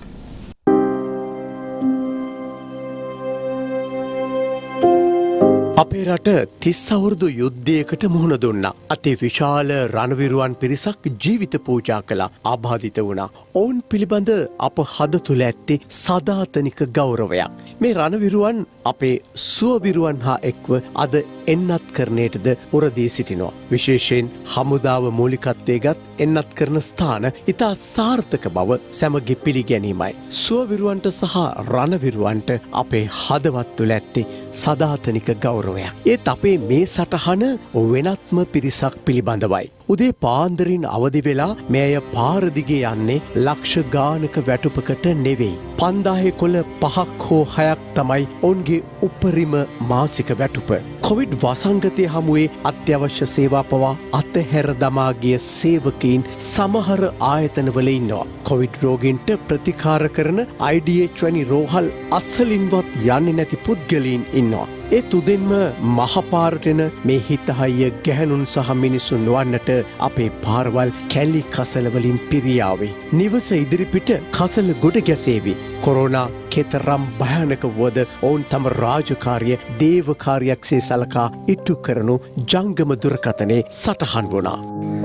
අපේ රට තිස් අවුරුදු යුද්ධයකට මුහුණ දුන්නා. අති විශාල රණවිරුවන් පිරිසක් ජීවිත පූජා කළා. ආබාධිත වුණා. ඔවුන් පිළිබඳ අප හද තුළ ඇත්තේ සදාතනික ගෞරවයක්. මේ රණවිරුවන් අපේ සුවවිරුවන් හා එක්ව අද එන්නත් කරණයටද උරදී සිටිනවා. විශේෂයෙන් හමුදාව මූලිකත්වයේ ගත් එන්නත් කරන ස්ථාන ඉතා සාර්ථක බව සැමගේ පිළිගැනීමයි. සුවවිරුවන්ට සහ රණවිරුවන්ට අපේ හදවත් තුළ ඇත්තේ සදාතනික ගෞරවයක්. ඒත් අපේ මේ සටහන වෙනත්ම පිරිසක් පිළිබඳවයි. උදේ පාන්දරින් අවදි වෙලා මෙය පාරදිගේ යන්නේ ලක්ෂ ගානක වැටුපකට නෙවෙයි. පන්දාහේ කොළ පහක් හෝ හයක් තමයි ඔවුන්ගේ උපරිම මාසික වැටුප. කොවිඩ් වසංගතය හමුවේ අත්‍යවශ්‍ය සේවා පවා අතහැර දමා ගිය සේවකයින් සමහර ආයතනවල ඉන්නවා. කොවිඩ් රෝගීන්ට ප්‍රතිකාර කරන ආයි ඩී එච් වැනි රෝහල් අස්සලින්වත් යන්නේ නැති පුද්ගලයින් ඉන්නවා. ඒ තුදෙන්ම මහපාරට එන මේ හිතහයිය ගැහැණුන් සහ මිනිසුන් වන්නට අපේ පාරවල් කැලි කසලවලින් පිරියාවේ. නිවස ඉදිරිපිට කසල ගොඩ ගැසේවි. කොරෝනා කෙතරම් භයානක වුවද ඔවුන් තම රාජකාරිය දේවකාරියක්සේ සලකා ඉටු කරනු ජංගම දුරකථනයේ සටහන් වුණා.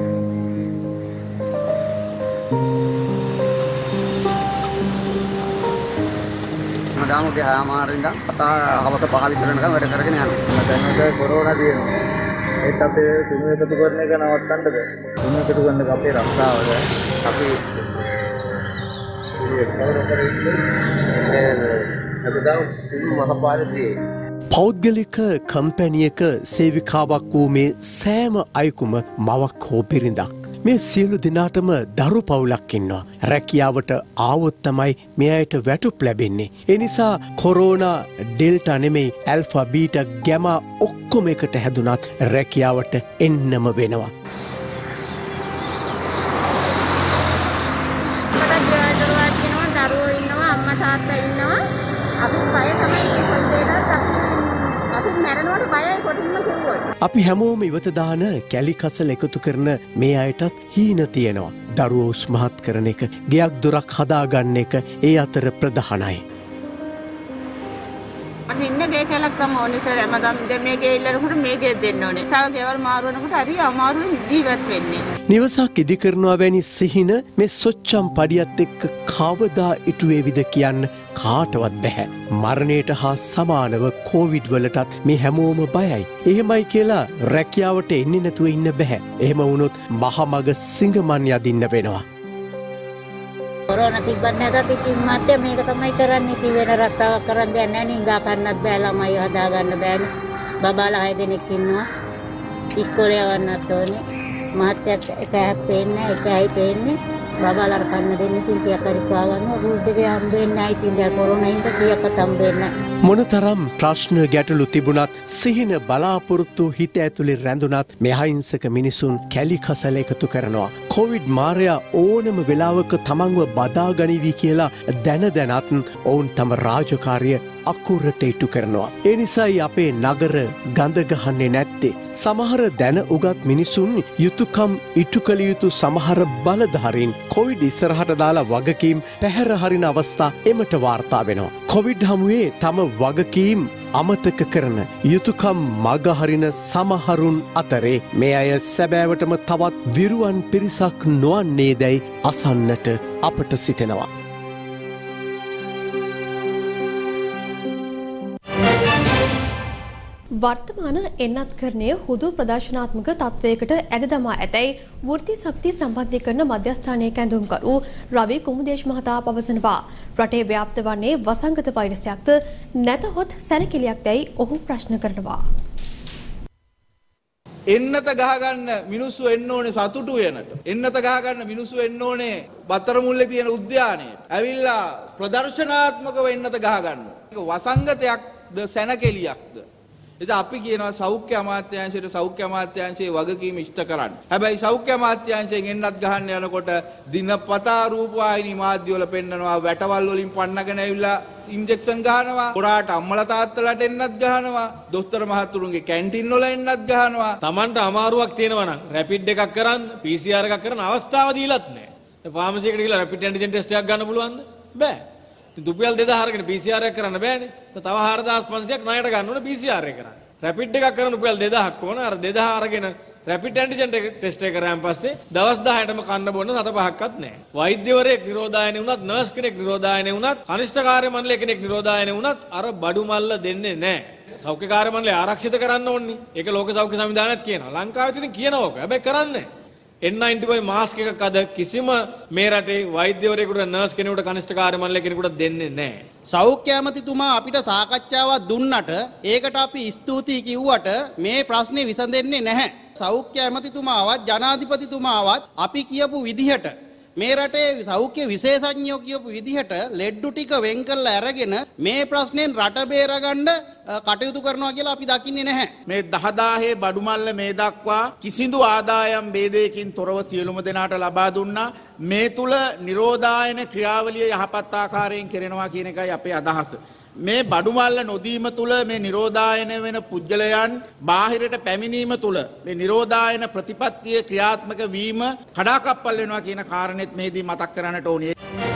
දාමුගේ හාමාරින්ද අතා හවස පහ විතර වෙනකම් වැඩ කරගෙන යනවා. දැන් කොරෝනා තියෙනවා. ඒත් අපේ තුන් එකතු කරන එක නවත්තන්නද? තුන් එකතු කරන එක අපේ රස්සාවද? අපි පෞද්ගලික කම්පැනියක සේවිකාවක් වූ මේ සෑම අයකුම මවක් හෝ බිරිඳක්. මේ සියලු දෙනාටම දරු පවුලක් ඉන්නවා. රැකියාවට ආවොත් තමයි මේ අයට වැටුප් ලැබෙන්නේ. ඒ නිසා කොරෝනා ඩෙල්ටා නෙමෙයි ඇල්ෆා බීටා ගැමා ඔක්කොම එකට හැදුනත් රැකියාවට එන්නම වෙනවා. දරුවෝ ඉන්නවා, අම්මා තාත්තා ඉන්නවා. අපි පය තමයි කොයිදේකත් අපි අපි මැරෙනවට බයයි කොටින්ම කිව්වොත්. අපි හැමෝම ඉවත දාන කැලි කසල එකතු කරන මේ අයටත් හීන තියෙනවා. දරුවෝ උස්මහත් කරන එක, ගෙයක් දොරක් හදාගන්න එක ඒ අතර ප්‍රධානයි. අපි ඉන්න ගේ කැලක් තමයි ඕනේ සර්. හැමදාම දැන් මේ ගේ ඉල්ලනකොට මේ ගේ දෙන්න ඕනේ. තව ගෙවල් මාරු වෙනකොට හරි අමාරුවෙන් ජීවත් වෙන්නේ. නිවසක් ඉදි කරනවා වැනි සිහින මේ සොච්චම් පඩියත් එක්ක කවදා ඉටු වේවිද කියන්න කාටවත් බැහැ. මරණයට හා සමානව කොවිඩ් වලටත් මේ හැමෝම බයයි. එහෙමයි කියලා රැකියාවට එන්නේ නැතුව ඉන්න බැහැ. එහෙම වුණොත් මහමග සිඟමන් යදින්න වෙනවා. කොරෝනා තිබ්බත් නැතත් ඉතින් මාත්‍ය මේක තමයි කරන්නේ. ඉතින් වෙන රස්සාවක් කරන්න දෙයක් නැහැ නේ. ඉඟා කන්නත් බෑ, ළමයි හදා ගන්න බෑනේ. බබාලා හය දෙනෙක් ඉන්නවා. ඉස්කෝලේ යවන්නත් ඕනේ. මාත්‍යත් එක හැප්පෙන්නේ නැහැ, එක ඇයි පෙන්නේ. බබාලා කන්න දෙන්න ඉතින් කීයක් හරි කවා ගන්නවා. රූල් දෙකේ හම්බෙන්නේ නැහැ. ඉතින් දැන් කොරෝනා හින්දා කීයක්වත් හම්බෙන්නේ නැහැ. මොනතරම් ප්‍රශ්න ගැටලු තිබුණත් සිහින බලාපොරොත්තු හිත ඇතුලේ රැඳුනත් මේ අහිංසක මිනිසුන් කැලි කසල එකතු කරනවා. කොවිඩ් මාරයා ඕනම වෙලාවක තමන්ව බදා ගනිවි කියලා දැන දැනත් ඔවුන් තම රාජකාරිය අකුරට ඉටු කරනවා. ඒ නිසායි අපේ නගර ගඳ ගහන්නේ නැත්තේ. සමහර දැන උගත් මිනිසුන් යුතුයකම් ඉටු කළ යුතු සමහර බලධාරීන් කොවිඩ් ඉස්සරහට දාලා වගකීම් පැහැර හරින අවස්ථා එමට වාර්තා වෙනවා. කොවිඩ් හමුවේ තම වගකීම් අමතක කරන යුතුයකම් මගහරින සමහරුන් අතරේ මේ අය සැබෑවටම තවත් විරුවන් පිරිසක් නොවන්නේ දැයි අසන්නට අපට සිතෙනවා. වර්තමාන එන්නත්කරණය හුදු ප්‍රදර්ශනාත්මක තත්ත්වයකට ඇද දමා ඇතැයි වෘත්ති සමිති සම්බන්ධීකරණ මධ්‍යස්ථානයේ කැඳවුම්කරු රවි කුමුදේශ් මහතා පවසනවා. රටේ ව්‍යාප්ත වන්නේ වසංගත වෛරසයක්ද නැතහොත් සැනකිලියක් දැයි ඔහු ප්‍රශ්න කරනවා. එන්නත ගහගන්න මිනිස්සු එන්න ඕනේ සතුටු වෙනට. එන්නත ගහගන්න මිනිස්සු එන්න ඕනේ බත්තරමුල්ලේ තියෙන උද්‍යානයට. ඇවිල්ලා ප්‍රදර්ශනාත්මකව එන්නත ගහගන්න. ඒක වසංගතයක්ද සැනකෙලියක්ද? ඉතින් අපි කියනවා සෞඛ්‍ය අමාත්‍යාංශයට සෞඛ්‍ය අමාත්‍යාංශයේ වගකීම ඉෂ්ට කරන්න. හැබැයි සෞඛ්‍ය අමාත්‍යාංශයෙන් එන්නත් ගහන්න යනකොට දිනපතා රූපවාහිනී මාධ්‍ය වල පෙන්නනවා වැටවල් වලින් පන්නගෙන ඇවිල්ලා ඉන්ජෙක්ෂන් ගහනවා. පොරාට අම්මලා තාත්තලාට එන්නත් ගහනවා. දොස්තර මහතුරුන්ගේ කැන්ටින් වල එන්නත් ගහනවා. Tamanට අමාරුවක් තියෙනවා නම් රැපිඩ් එකක් කරන්න, පී සී ආර් එකක් කරන්න අවස්ථාව දීලත් නැහැ. දැන් ෆාමසි එකට ගිහලා රැපිඩ් ඇන්ටිජන් ටෙස්ට් එකක් ගන්න පුළුවන්ද? බෑ. දුපියල් දෙදාහ අරගෙන පී සී ආර් එකක් කරන්න බෑනේ. තව හාරදාස් පන්සියයක් ණයට ගන්න ඕනේ පී සී ආර් එක කරන්න. රැපිඩ් එකක් කරන්න දුපියල් දෙදාහක් ඕන. අර දෙදාහ අරගෙන රැපිඩ් ඇන්ටිජන් ටෙස්ට් එක කරාන් පස්සේ දවස් දහයටම කන්න බොන්න සත පහක්වත් නැහැ. වෛද්‍යවරයෙක් නිරෝධායනය වුණත්, නර්ස් කෙනෙක් නිරෝධායනය වුණත්, කනිෂ්ඨ කාර්ය මණ්ඩලය කෙනෙක් නිරෝධායනය වුණත් අර බඩු මල්ල දෙන්නේ නැහැ. සෞඛ්‍ය කාර්ය මණ්ඩලය ආරක්ෂිත කරන්න ඕනේ. ඒක ලෝක සෞඛ්‍ය සංවිධානයත් කියනවා. ලංකාවෙත් ඉතින් කියනවා ඔක. හැබැයි කරන්නේ එන් නයින්ටි ෆයිව් මාස්ක් එකක් අද කිසිම මේ රටේ වෛද්‍යවරයෙකුට, නර්ස් කෙනෙකුට, කනිෂ්ඨ කාර්ය මණ්ඩල කෙනෙකුට දෙන්නේ නැහැ. සෞඛ්‍ය ඇමතිතුමා අපිට සාකච්ඡාවක් දුන්නට ඒකට අපි ස්තුතියි කිව්වට මේ ප්‍රශ්නේ විසඳෙන්නේ නැහැ. සෞඛ්‍ය ඇමතිතුමාවත් ජනාධිපතිතුමාවත් අපි කියපු විදිහට මේ රටේ සෞඛ්‍ය විශේෂඥයෝ කියපු විදිහට ලෙඩ්ඩු ටික වෙන් කරලා අරගෙන මේ ප්‍රශ්නෙන් රට බේරගන්න කටයුතු කරනවා කියලා අපි දකින්නේ නැහැ. මේ දහදාහේ බඩු මල්ල මේ දක්වා කිසිදු ආදායම් ભેදයකින් තොරව සියලුම දෙනාට ලබා දුන්නා. මේ තුල නිරෝධායන ක්‍රියාවලිය යහපත් ආකාරයෙන් කෙරෙනවා කියන එකයි අපේ අදහස. මේ බඩු මල්ල නොදීම තුල මේ නිරෝධායන වෙන පුජ්‍යලයන් බාහිරට පැමිණීම තුල මේ නිරෝධායන ප්‍රතිපත්තිය ක්‍රියාත්මක වීම කඩාකප්පල් වෙනවා කියන කාරණෙත් මේදී මතක් කරන්නට ඕනේ.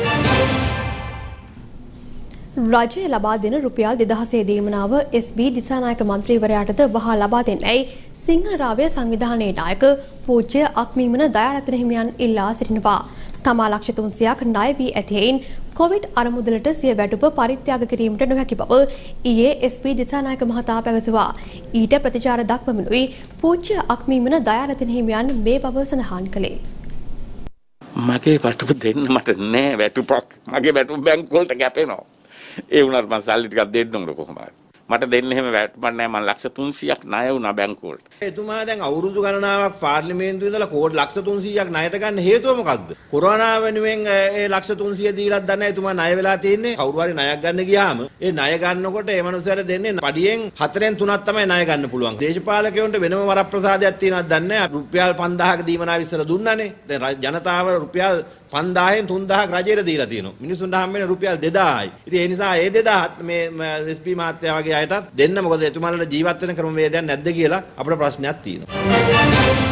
රජය ලබා දෙන රුපියල් දෙදහසේ දීමනාව එස් බී දිසානායක මන්ත්‍රීවරයාටද වහා ලබා දෙන්නයි සිංහල රාවය සංවිධානයේ නායක පූජ්‍ය අක්මීමන දයාරත්න හිමියන් ඉල්ලා සිටිනවා. තමා ලක්ෂ තුන්සියයක් ණය වී ඇතෙයින් කොවිඩ් අරමුදලට සිය වැටුප පරිත්‍යාග කිරීමට නොහැකි බව ඊයේ එස් බී දිසානායක මහතා පැවසුවා. ඊට ප්‍රතිචාර දක්වමිනුයි පූජ්‍ය අක්මීමන දයාරත්න හිමියන් මේ බව සඳහන් කළේ. මගේ වැටුප දෙන්න මට නෑ වැටුපක්. මගේ වැටුප බැංකුව වලට කැපෙනවා. ඒ වුණාට මම සල්ලි ටිකක් දෙන්න ඕන කොහොමද? මට දෙන්න එහෙම වැටුපක් නැහැ. මම ලක්ෂ තුන්සියයක් ණය වුණා බැංකුව වලට. එතුමා දැන් අවුරුදු ගණනාවක් පාර්ලිමේන්තුවේ ඉඳලා කෝටි ලක්ෂ තුන්සියයක් ණයට ගන්න හේතුව මොකද්ද? කොරෝනා වෙනුවෙන් ඒ ලක්ෂ තුන්සිය දීලාත් දන්නේ එතුමා ණය වෙලා තියෙන්නේ. කවුරු හරි ණයක් ගන්න ගියාම ඒ ණය ගන්නකොට ඒ මනුස්සයාට දෙන්නේ පඩියෙන් හතරෙන් තුනක් තමයි ණය ගන්න පුළුවන්. දේශපාලකයන්ට වෙනම වරප්‍රසාදයක් තියෙනවද දන්නේ නැහැ. රුපියල් පන්දාහක දීමනාව ඉස්සර දුන්නානේ. දැන් ජනතාව රුපියල් පන්දාහෙන් තුන්දාහක් රජයට දීලා තියෙනවා. මිනිස්සුන්ට හම්බ වෙන රුපියල් දෙදාහයි. ඉතින් ඒ නිසා ඒ දෙදාහත් මේ එස් පී මහත්තයා වගේ අයටත් දෙන්න. මොකද එතුමාලට ජීවත් වෙන ක්‍රමවේදයක් නැද්ද කියලා අපිට ප්‍රශ්නයක් තියෙනවා.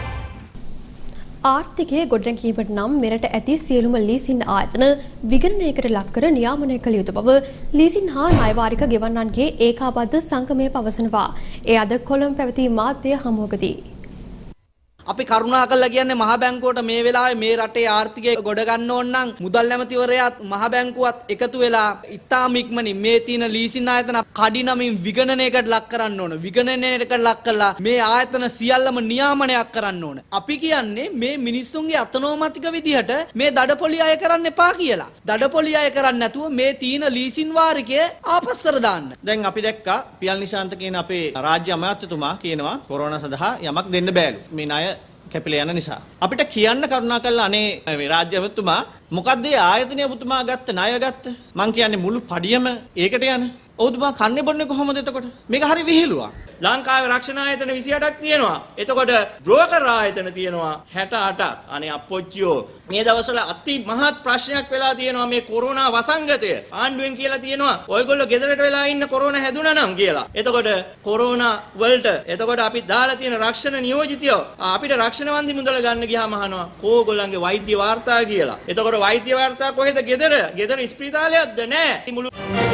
ආර්ථිකයේ ගොඩනැගීමට නම් මෙරට ඇති සියලුම ලීසින් ආයතන විගණනයකට ලක් කර නියාමනය කළ යුතු බව ලීසින් හා ණයවාරික ගෙවන්නන්ගේ ඒකාබද්ධ සංගමය පවසනවා. ඒ අද කොළඹ පැවති මාධ්‍ය හමුවකදී අපි කරුණාකරලා කියන්නේ මහ බැංකුවට මේ වෙලාවේ මේ රටේ ආර්ථිකය ගොඩ ගන්න ඕන නම් මුදල් ඇමතිවරයාත් මහ බැංකුවත් එකතු වෙලා ඉතාම ඉක්මනින් මේ තියෙන ලීසින් ආයතන කඩිනමින් විගණනයකට ලක් කරන්න ඕන. විගණනයකට ලක් කළා මේ ආයතන සියල්ලම නියාමනයක් කරන්න ඕන. අපි කියන්නේ මේ මිනිස්සුන්ගේ අතනෝමතික විදිහට මේ දඩපොලි අය කරන්න එපා කියලා. දඩපොලි අය කරන්නේ නැතුව මේ තියෙන ලීසින් වාරිකය ආපස්සට දාන්න. දැන් අපි දැක්කා පියල් නිශාන්ත කියන අපේ රාජ්‍ය අමාත්‍යතුමා කියනවා කොරෝනා සඳහා යමක් දෙන්න බෑලු. මේ ණය කැපිලා යන නිසා අපිට කියන්න කරුණා කළා අනේ මේ රාජ්‍ය අමාත්‍යතුමා මොකද්ද ඒ ආයතනය ඔබතුමා ගත්ත ණය ගත්ත මං කියන්නේ මුළු පඩියම ඒකට යන ඔබතුමා කන්නේ බොන්නේ කොහොමද එතකොට මේක හරි විහිළුවක්. ලංකාවේ රක්ෂණ ආයතන විසි අටක් තියෙනවා. එතකොට බ්‍රෝකර් ආයතන තියෙනවා හැට අටක්. අනේ අප්පොච්චියෝ මේ දවස්වල අති මහත් ප්‍රශ්නයක් වෙලා තියෙනවා මේ කොරෝනා වසංගතය. ආණ්ඩුවෙන් කියලා තියෙනවා ඔයගොල්ලෝ ගෙදරට වෙලා ඉන්න කොරෝනා හැදුනා නම් කියලා. එතකොට කොරෝනා වලට එතකොට අපි දාලා තියෙන රක්ෂණ නියෝජිතයෝ අපිට රක්ෂණ වන්දි මුදල ගන්න ගියාම අහනවා කෝගොල්ලන්ගේ වෛද්‍ය වාර්තා කියලා. එතකොට වෛද්‍ය වාර්තා කොහෙද ගෙදර? ගෙදර ස්පිරිතාලයක්ද නැහැ. මුළු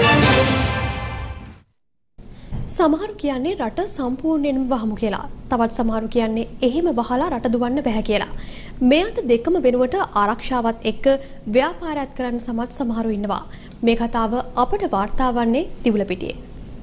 සමහරු කියන්නේ රට සම්පූර්ණයෙන්ම වහමු කියලා. තවත් සමහරු කියන්නේ එහෙම වහලා රට දුවන්න බෑ කියලා. මේ අත දෙකම වෙනුවට ආරක්ෂාවත් එක්ක ව්‍යාපාරයක් කරන්න සමත් සමහරු ඉන්නවා. මේ කතාව අපට වාර්තා වන්නේ දිවුලපිටියේ.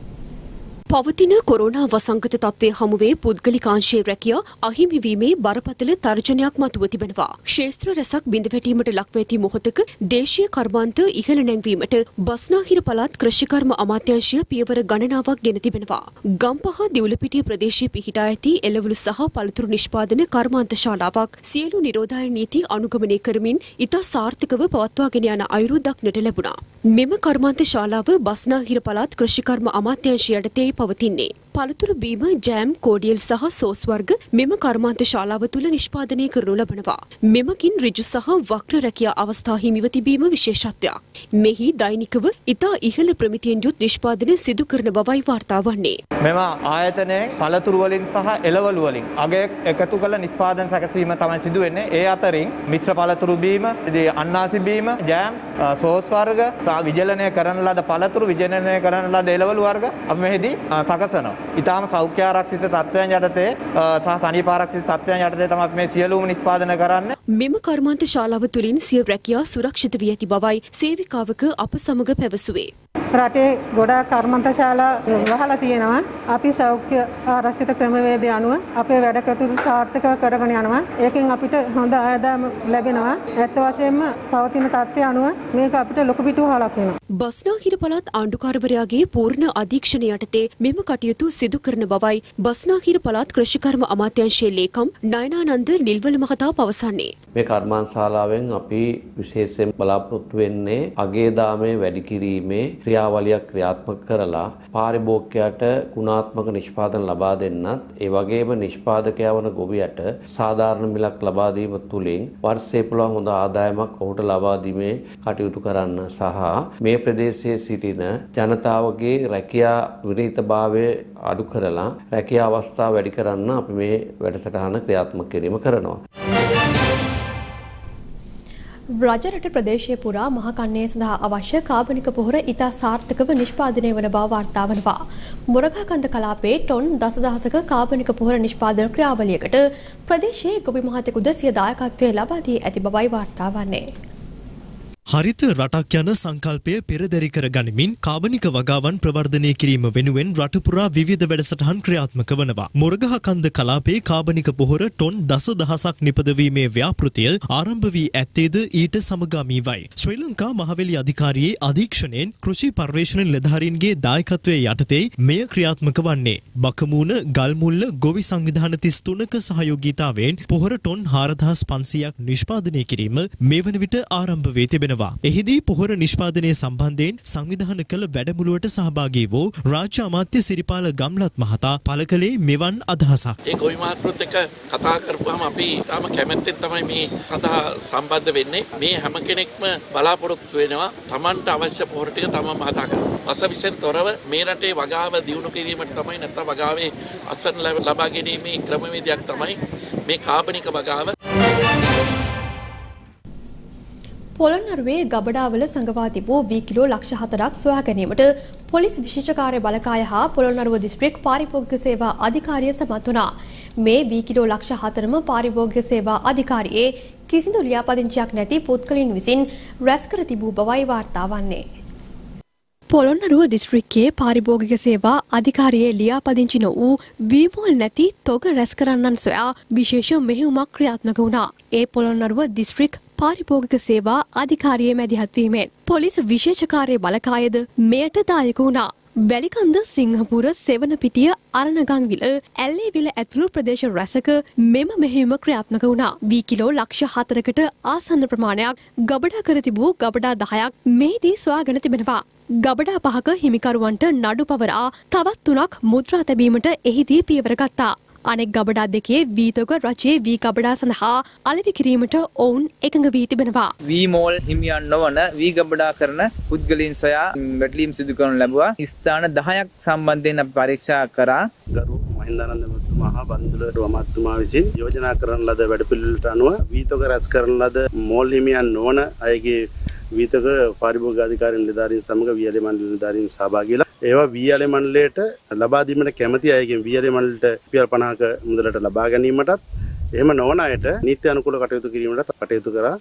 පවතින කොරෝනා වසංගත තත්ත්වය හමුවේ පුද්ගලිකාංශයේ රැකියා අහිමි වීමේ බරපතල තර්ජනයක් මතුව තිබෙනවා. ක්ෂේත්‍ර රැසක් බිඳවැටීමට ලක්ව ඇති මොහොතක දේශීය කර්මාන්ත ඉහළ නැංවීමට බස්නාහිර පළාත් කෘෂිකර්ම අමාත්‍යාංශය පියවර ගණනාවක් ගෙන තිබෙනවා. ගම්පහ දිවුලපිටිය ප්‍රදේශයේ පිහිටා ඇති එළවලු සහ පළතුරු නිෂ්පාදන කර්මාන්ත ශාලාවක් සියලු නිරෝධායන නීති අනුගමනය කරමින් ඉතා සාර්ථකව පවත්වාගෙන යන අයුරු දක්නට ලැබුණා. මෙම කර්මාන්ත ශාලාව බස්නාහිර පළාත් කෘෂිකර්ම අමාත්‍යාංශය යටතේ පවතින්නේ. පළතුරු බීම, ජෑම්, කෝඩියල් සහ සෝස් වර්ග මෙම කර්මාන්ත ශාලාව තුළ නිෂ්පාදනය කරනු ලබනවා. මෙමකින් ඍජු සහ වක්‍ර රැකියා අවස්ථා හිමිව තිබීම විශේෂත්වයක්. මෙහි දෛනිකව ඉතා ඉහළ ප්‍රමිතියෙන් යුත් නිෂ්පාදන සිදු කරන බවයි වාර්තා වන්නේ. මෙම ආයතනයේ පළතුරු වලින් සහ එළවලු වලින් අගය එකතු කළ නිෂ්පාදන සැකසීම තමයි සිදු වෙන්නේ. ඒ අතරින් මිශ්‍ර පළතුරු බීම, අන්නාසි බීම, ජෑම්, සෝස් වර්ග, විජලනය කරන ලද පළතුරු, විජලනය කරන ලද එළවලු වර්ග අපි මෙහිදී සකසනවා. ඉතාම සෞඛ්‍ය ආරක්ෂිත තත්ත්වයන් යටතේ සහ සනීප ආරක්ෂිත තත්ත්වයන් යටතේ තමයි මේ සියලුම නිෂ්පාදනය කරන්නේ. මෙම කර්මාන්ත ශාලාව තුළින් සිය රැකියා සුරක්ෂිත වී ඇති බවයි සේවිකාවක අප සමග පැවසුවේ. රටේ ගොඩාක් කර්මාන්ත ශාලා වහලා තියෙනවා. අපි සෞඛ්‍ය ආරක්ෂිත ක්‍රමවේදය අනුව අපේ වැඩ කටයුතු සාර්ථකව කරගෙන යනවා. ඒකෙන් අපිට හොඳ ආදායම ලැබෙනවා. ඇත්ත වශයෙන්ම පවතින තත්ත්වය අනුව මේක අපිට ලොකු පිටුවහලක් වෙනවා. බස්නාහිර පළාත් ආණ්ඩුකාරවරයාගේ පූර්ණ අධීක්ෂණය යටතේ මෙම කටයුතු සිදු කරන බවයි බස්නාහිර පළාත් ක්‍රිෂිකර්ම අමාත්‍යාංශයේ ලේකම් නයනානන්ද නිල්වල මහතා පවසන්නේ. මේ කර්මාන්ත ශාලාවෙන් අපි විශේෂයෙන් බලාපොරොත්තු වෙන්නේ අගේ දාමේ වැඩි කිරීමේ ක්‍රියාවලියක් ක්‍රියාත්මක කරලා පාරිභෝගිකයාට ගුණාත්මක නිෂ්පාදන ලබා දෙන්නත් ඒ වගේම නිෂ්පාදකයා වන ගොවියට සාධාරණ මිලක් ලබා දීම තුළින් වර්ෂයේ පුරා හොඳ ආදායමක් ඔහුට ලබා දීමේ කටයුතු කරන්න සහ මේ ප්‍රදේශයේ සිටින ජනතාවගේ රැකියා විනීතභාවය අඩු කරලා රැකියා අවස්ථා වැඩි කරන්න අපි මේ වැඩසටහන ක්‍රියාත්මක කිරීම කරනවා. රජරට ප්‍රදේශය පුරා මහකන්නේ සඳහා අවශ්‍ය කාබනික පොහොර ඉතා සාර්ථකව නිෂ්පාදනය වන බව වාර්තා වනවා. මොරගහකන්ද කලාපයේ ටොන් දසදහසක කාබනික පොහොර නිෂ්පාදන ක්‍රියාවලියකට ප්‍රදේශයේ ගොවි මහතෙකුද සිය දායකත්වය ලබා දී ඇති බවයි වාර්තා වන්නේ. හරිත රටක් යන සංකල්පය පෙරදැරි කර ගනිමින් කාබනික වගාවන් ප්‍රවර්ධනය කිරීම වෙනුවෙන් රට පුරා විවිධ වැඩසටහන් ක්‍රියාත්මක වනවා. මොරගහකන්ද කලාපයේ කාබනික පොහොර ටොන් දසදහසක් නිපදවීමේ ව්‍යාපෘතිය ආරම්භ වී ඇත්තේද ඊට සමගාමීවයි. ශ්‍රී ලංකා මහවැලි අධිකාරියේ අධීක්ෂණයෙන් කෘෂි පර්යේෂණ නිලධාරීන්ගේ දායකත්වයේ යටතේ මෙය ක්‍රියාත්මක වන්නේ. බකමූණ ගල්මුල්ල ගොවි සංවිධාන තිස් තුනක සහයෝගීතාවයෙන් පොහොර ටොන් හාරදහස් පන්සියයක් නිෂ්පාදනය කිරීම මේ වන විට ආරම්භ වී තිබෙනවා. තිබෙනවා. එහිදී පොහොර නිෂ්පාදනය සම්බන්ධයෙන් සංවිධානය කළ වැඩමුළුවට සහභාගී වූ රාජ්‍ය අමාත්‍ය සිරිපාල ගම්ලත් මහතා පළ කළේ මෙවන් අදහසක්. ඒ ගොවි මාත්‍රුත් එක්ක කතා කරපුවාම අපි තාම කැමැත්තෙන් තමයි මේ සඳහා සම්බන්ධ වෙන්නේ. මේ හැම කෙනෙක්ම බලාපොරොත්තු වෙනවා Tamanට අවශ්‍ය පොහොර ටික තමන්ම හදා ගන්න. අසවිසෙන් තොරව මේ රටේ වගාව දියුණු කිරීමට තමයි නැත්නම් වගාවේ අසන්න ලබා ගැනීමේ ක්‍රමවේදයක් තමයි මේ කාබනික වගාව. පොළොන්නරුවේ ගබඩාවල සංගවා තිබූ වී කිලෝ ලක්ෂ හතරක් සොයා ගැනීමට පොලිස් විශේෂ කාර්ය බලකාය හා පොළොන්නරුව දිස්ත්‍රික් පාරිභෝගික සේවා අධිකාරිය සමත් වුණා. මේ වී කිලෝ ලක්ෂ හතරම පාරිභෝගික සේවා අධිකාරියේ කිසිදු ලියාපදිංචියක් නැති පුද්ගලයන් විසින් රැස් කර තිබූ බවයි වාර්තා වන්නේ. පොළොන්නරුව දිස්ත්‍රික්කයේ පාරිභෝගික සේවා අධිකාරියේ ලියාපදිංචි නො වූ වීමෝල් නැති තොග රැස් කරන්නන් සොයා විශේෂ මෙහෙයුමක් ක්‍රියාත්මක වුණා. ඒ පොළොන්නරුව දිස්ත්‍රික් පාරිභෝගික සේවා අධිකාරියේ මැදිහත් වීමෙන් පොලිස් විශේෂ කාර්ය බලකායද මෙයට දායක වුණා. වැලිකන්ද සිංහපුර සෙවණපිටිය අරණගංවිල ඇල්ලේවිල ඇතුළු ප්‍රදේශ රැසක මෙම මෙහෙයුම ක්‍රියාත්මක වුණා. වී කිලෝ ලක්ෂ හතරකට ආසන්න ප්‍රමාණයක් ගබඩා කර තිබූ ගබඩා දහයක් මෙහිදී සොයාගෙන තිබෙනවා. ගබඩා පහක හිමිකරුවන්ට නඩු පවරා තවත් තුනක් මුද්‍රා තැබීමට එහිදී පියවර ගත්තා. අනෙක් ගබඩා දෙකේ වීතක රජයේ වී ගබඩා සඳහා අලෙවි කිරීමට ඔවුන් එකඟ වී තිබෙනවා. වී මෝල් හිමියන් නොවන වී ගබඩා කරන පුද්ගලයන් සොයා වැටලීම් සිදු කරනු ලැබුවා. ස්ථාන දහයක් සම්බන්ධයෙන් අපි පරීක්ෂා කරා. ගරු මහින්දානන්ද මහත්මයා හා බන්දුල මහත්මයා විසින් යෝජනා කරන ලද වැඩපිළිවෙලට අනුව වීතක රැස් කරන ලද මෝල් හිමියන් නොවන අයගේ වීතක පාරිභෝගික අධිකාරින් නිලධාරීන් සමග වියලි මණ්ඩල නිලධාරීන් සහභාගී වෙලා ඒවා වියලි මණ්ඩලයට ලබා දීමට කැමැති අයගෙන් වියලි මණ්ඩලයට රුපියල් පනහක මුදලට ලබා ගැනීමටත් එහෙම නොවන අයට නීති අනුකූල කටයුතු කිරීමට කටයුතු කරා.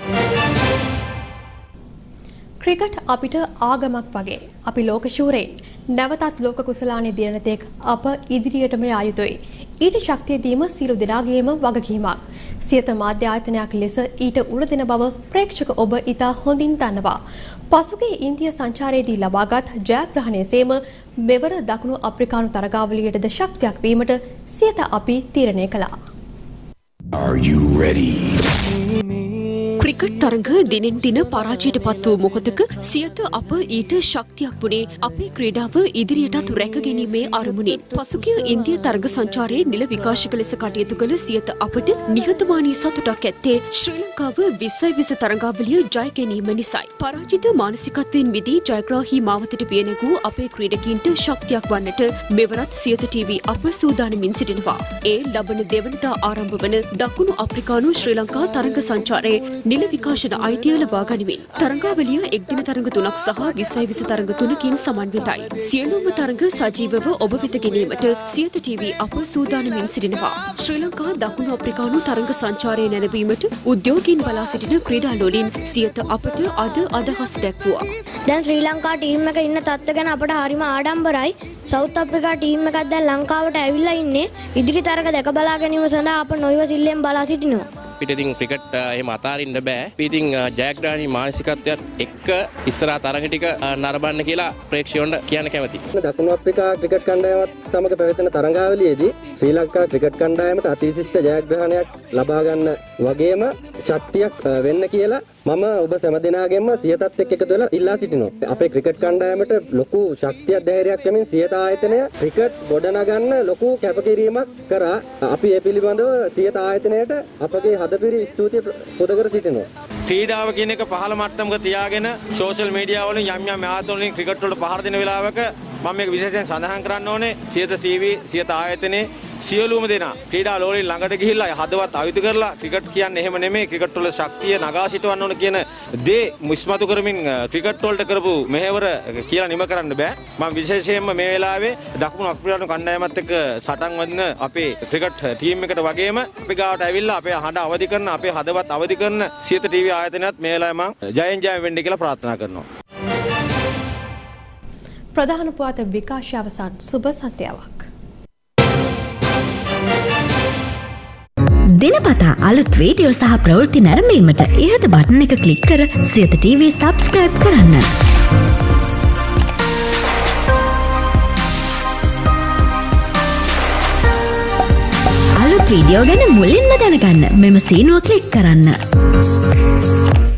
ක්‍රිකට් අපිට ආගමක් වගේ. අපි ලෝක ශූරයින්. නැවතත් ලෝක කුසලානේ දිනන තෙක් අප ඉදිරියටම යා යුතුයි. ඊට ශක්තිය දීම සියලු දෙනාගේම වගකීමක්. සියත මාධ්‍ය ආයතනයක් ලෙස ඊට උර දෙන බව ප්‍රේක්ෂක ඔබ ඉතා හොඳින් දන්නවා. පසුගිය ඉන්දිය සංචාරයේදී ලබාගත් ජයග්‍රහණය සේම මෙවර දකුණු අප්‍රිකානු තරගාවලියටද ශක්තියක් වීමට සියත අපි තීරණය කළා. Are you ready? ක්‍රිකට් තරඟ දිනෙන් දින පරාජයට පත් වූ මොහොතක සියත අප ඊට ශක්තියක් වුණේ අපේ ක්‍රීඩාව ඉදිරියටත් රැක ගැනීමේ අරමුණින්. පසුගිය ඉන්දිය තරඟ සංචාරයේ නිල විකාශක ලෙස කටයුතු කළ සියත අපට නිහතමානී සතුටක් ඇත්තේ ශ්‍රී ලංකාව විස්සයි විස තරඟාවලිය ජය ගැනීම නිසයි. පරාජිත මානසිකත්වයෙන් මිදී ජයග්‍රාහී මාවතට පිය නැගූ අපේ ක්‍රීඩකීන්ට ශක්තියක් වන්නට මෙවරත් සියත ටීවී අප සූදානමින් සිටිනවා. ඒ ලබන දෙවනදා ආරම්භ වන දකුණු අප්‍රිකානු ශ්‍රී ලංකා තරඟ සංචාරයේ නිල විකාශන අයිතිය ලබා ගනිමින් තරඟාවලිය එක් දින තරඟ තුනක් සහ විස්සයි විස තරඟ තුනකින් සමන්විතයි. සියලුම තරඟ සජීවව ඔබ වෙත ගෙනීමට සියත ටීවී අප සූදානමින් සිටිනවා. ශ්‍රී ලංකා දකුණු අප්‍රිකානු තරඟ සංචාරය නැරඹීමට උද්‍යෝගීන් බලා සිටින ක්‍රීඩාලෝලීන් සියත අපට අද අදහස් දැක්වුවා. දැන් ශ්‍රී ලංකා ටීම් එක ඉන්න තත්ත්ව ගැන අපට හරිම ආඩම්බරයි. සවුත් අප්‍රිකා ටීම් එකක් දැන් ලංකාවට ඇවිල්ලා ඉන්නේ. ඉදිරි තරඟ දැක බලා ගැනීම සඳහා අප නොයවසිල්ලෙන් බලා සිටිනවා. අපිට ඉතින් ක්‍රිකට් එහෙම අතාරින්න බෑ. අපි ඉතින් ජයග්‍රහණී මානසිකත්වයත් එක්ක ඉස්සරහා තරඟ ටික නරඹන්න කියලා ප්‍රේක්ෂකයන්ට කියන්න කැමතියි. දකුණු අප්‍රිකා ක්‍රිකට් කණ්ඩායමත් සමග පැවැත්වෙන තරඟාවලියේදී ශ්‍රී ලංකා ක්‍රිකට් කණ්ඩායමට අතිවිශිෂ්ට ජයග්‍රහණයක් ලබා ගන්න වගේම ශක්තියක් වෙන්න කියලා මම ඔබ සෑම දෙනාගෙන්ම සියතත් එක්ක එකතු වෙලා ඉල්ලා සිටිනවා. අපේ ක්‍රිකට් කණ්ඩායමට ලොකු ශක්තියක් ධෛර්යයක් යමින් සියත ආයතනය ක්‍රිකට් ගොඩනගන්න ලොකු කැපකිරීමක් කරා. අපි ඒ පිළිබඳව සියත ආයතනයට අපගේ හදපිරි ස්තුතිය පුද කර සිටිනවා. ක්‍රීඩාව කියන එක පහළ මට්ටමක තියාගෙන සෝෂල් මීඩියා වලින් යම් යම් ආයතන වලින් ක්‍රිකට් වලට පහර දෙන වෙලාවක මම මේක විශේෂයෙන් සඳහන් කරන්න ඕනේ. සියත ටීවී සියත ආයතනයේ සියලුම දෙනා ක්‍රීඩා ලෝලෙන් ළඟට ගිහිල්ලා හදවත් අයුතු කරලා ක්‍රිකට් කියන්නේ එහෙම නෙමෙයි ක්‍රිකට් වල ශක්තිය නගා සිටවන්න ඕන කියන දේ මුස්මතු කරමින් ක්‍රිකට් වලට කරපු මෙහෙවර කියලා නිම කරන්න බෑ. මම විශේෂයෙන්ම මේ වෙලාවේ දකුණු අප්‍රිකානු කණ්ඩායමත් එක්ක සටන් වදින අපේ ක්‍රිකට් ටීම් එකට වගේම අපි ගාවට ඇවිල්ලා අපේ හඬ අවදි කරන අපේ හදවත් අවදි කරන සියත ටීවී ආයතනයත් මේ වෙලාවේ මම ජයෙන් ජය වෙන්න කියලා ප්‍රාර්ථනා කරනවා. ප්‍රධාන පුවත් විකාශය අවසන් සුබ සන්ධ්‍යාවක්. දිනපතා අලුත් වීඩියෝ සහ ප්‍රවෘත්ති නැරඹීමට ඉහත බටන් එක ක්ලික් කර සියත ටීවී සබ්ස්ක්‍රයිබ් කරන්න. අලුත් වීඩියෝ ගැන මුලින්ම දැනගන්න මෙම සීනුව ක්ලික් කරන්න.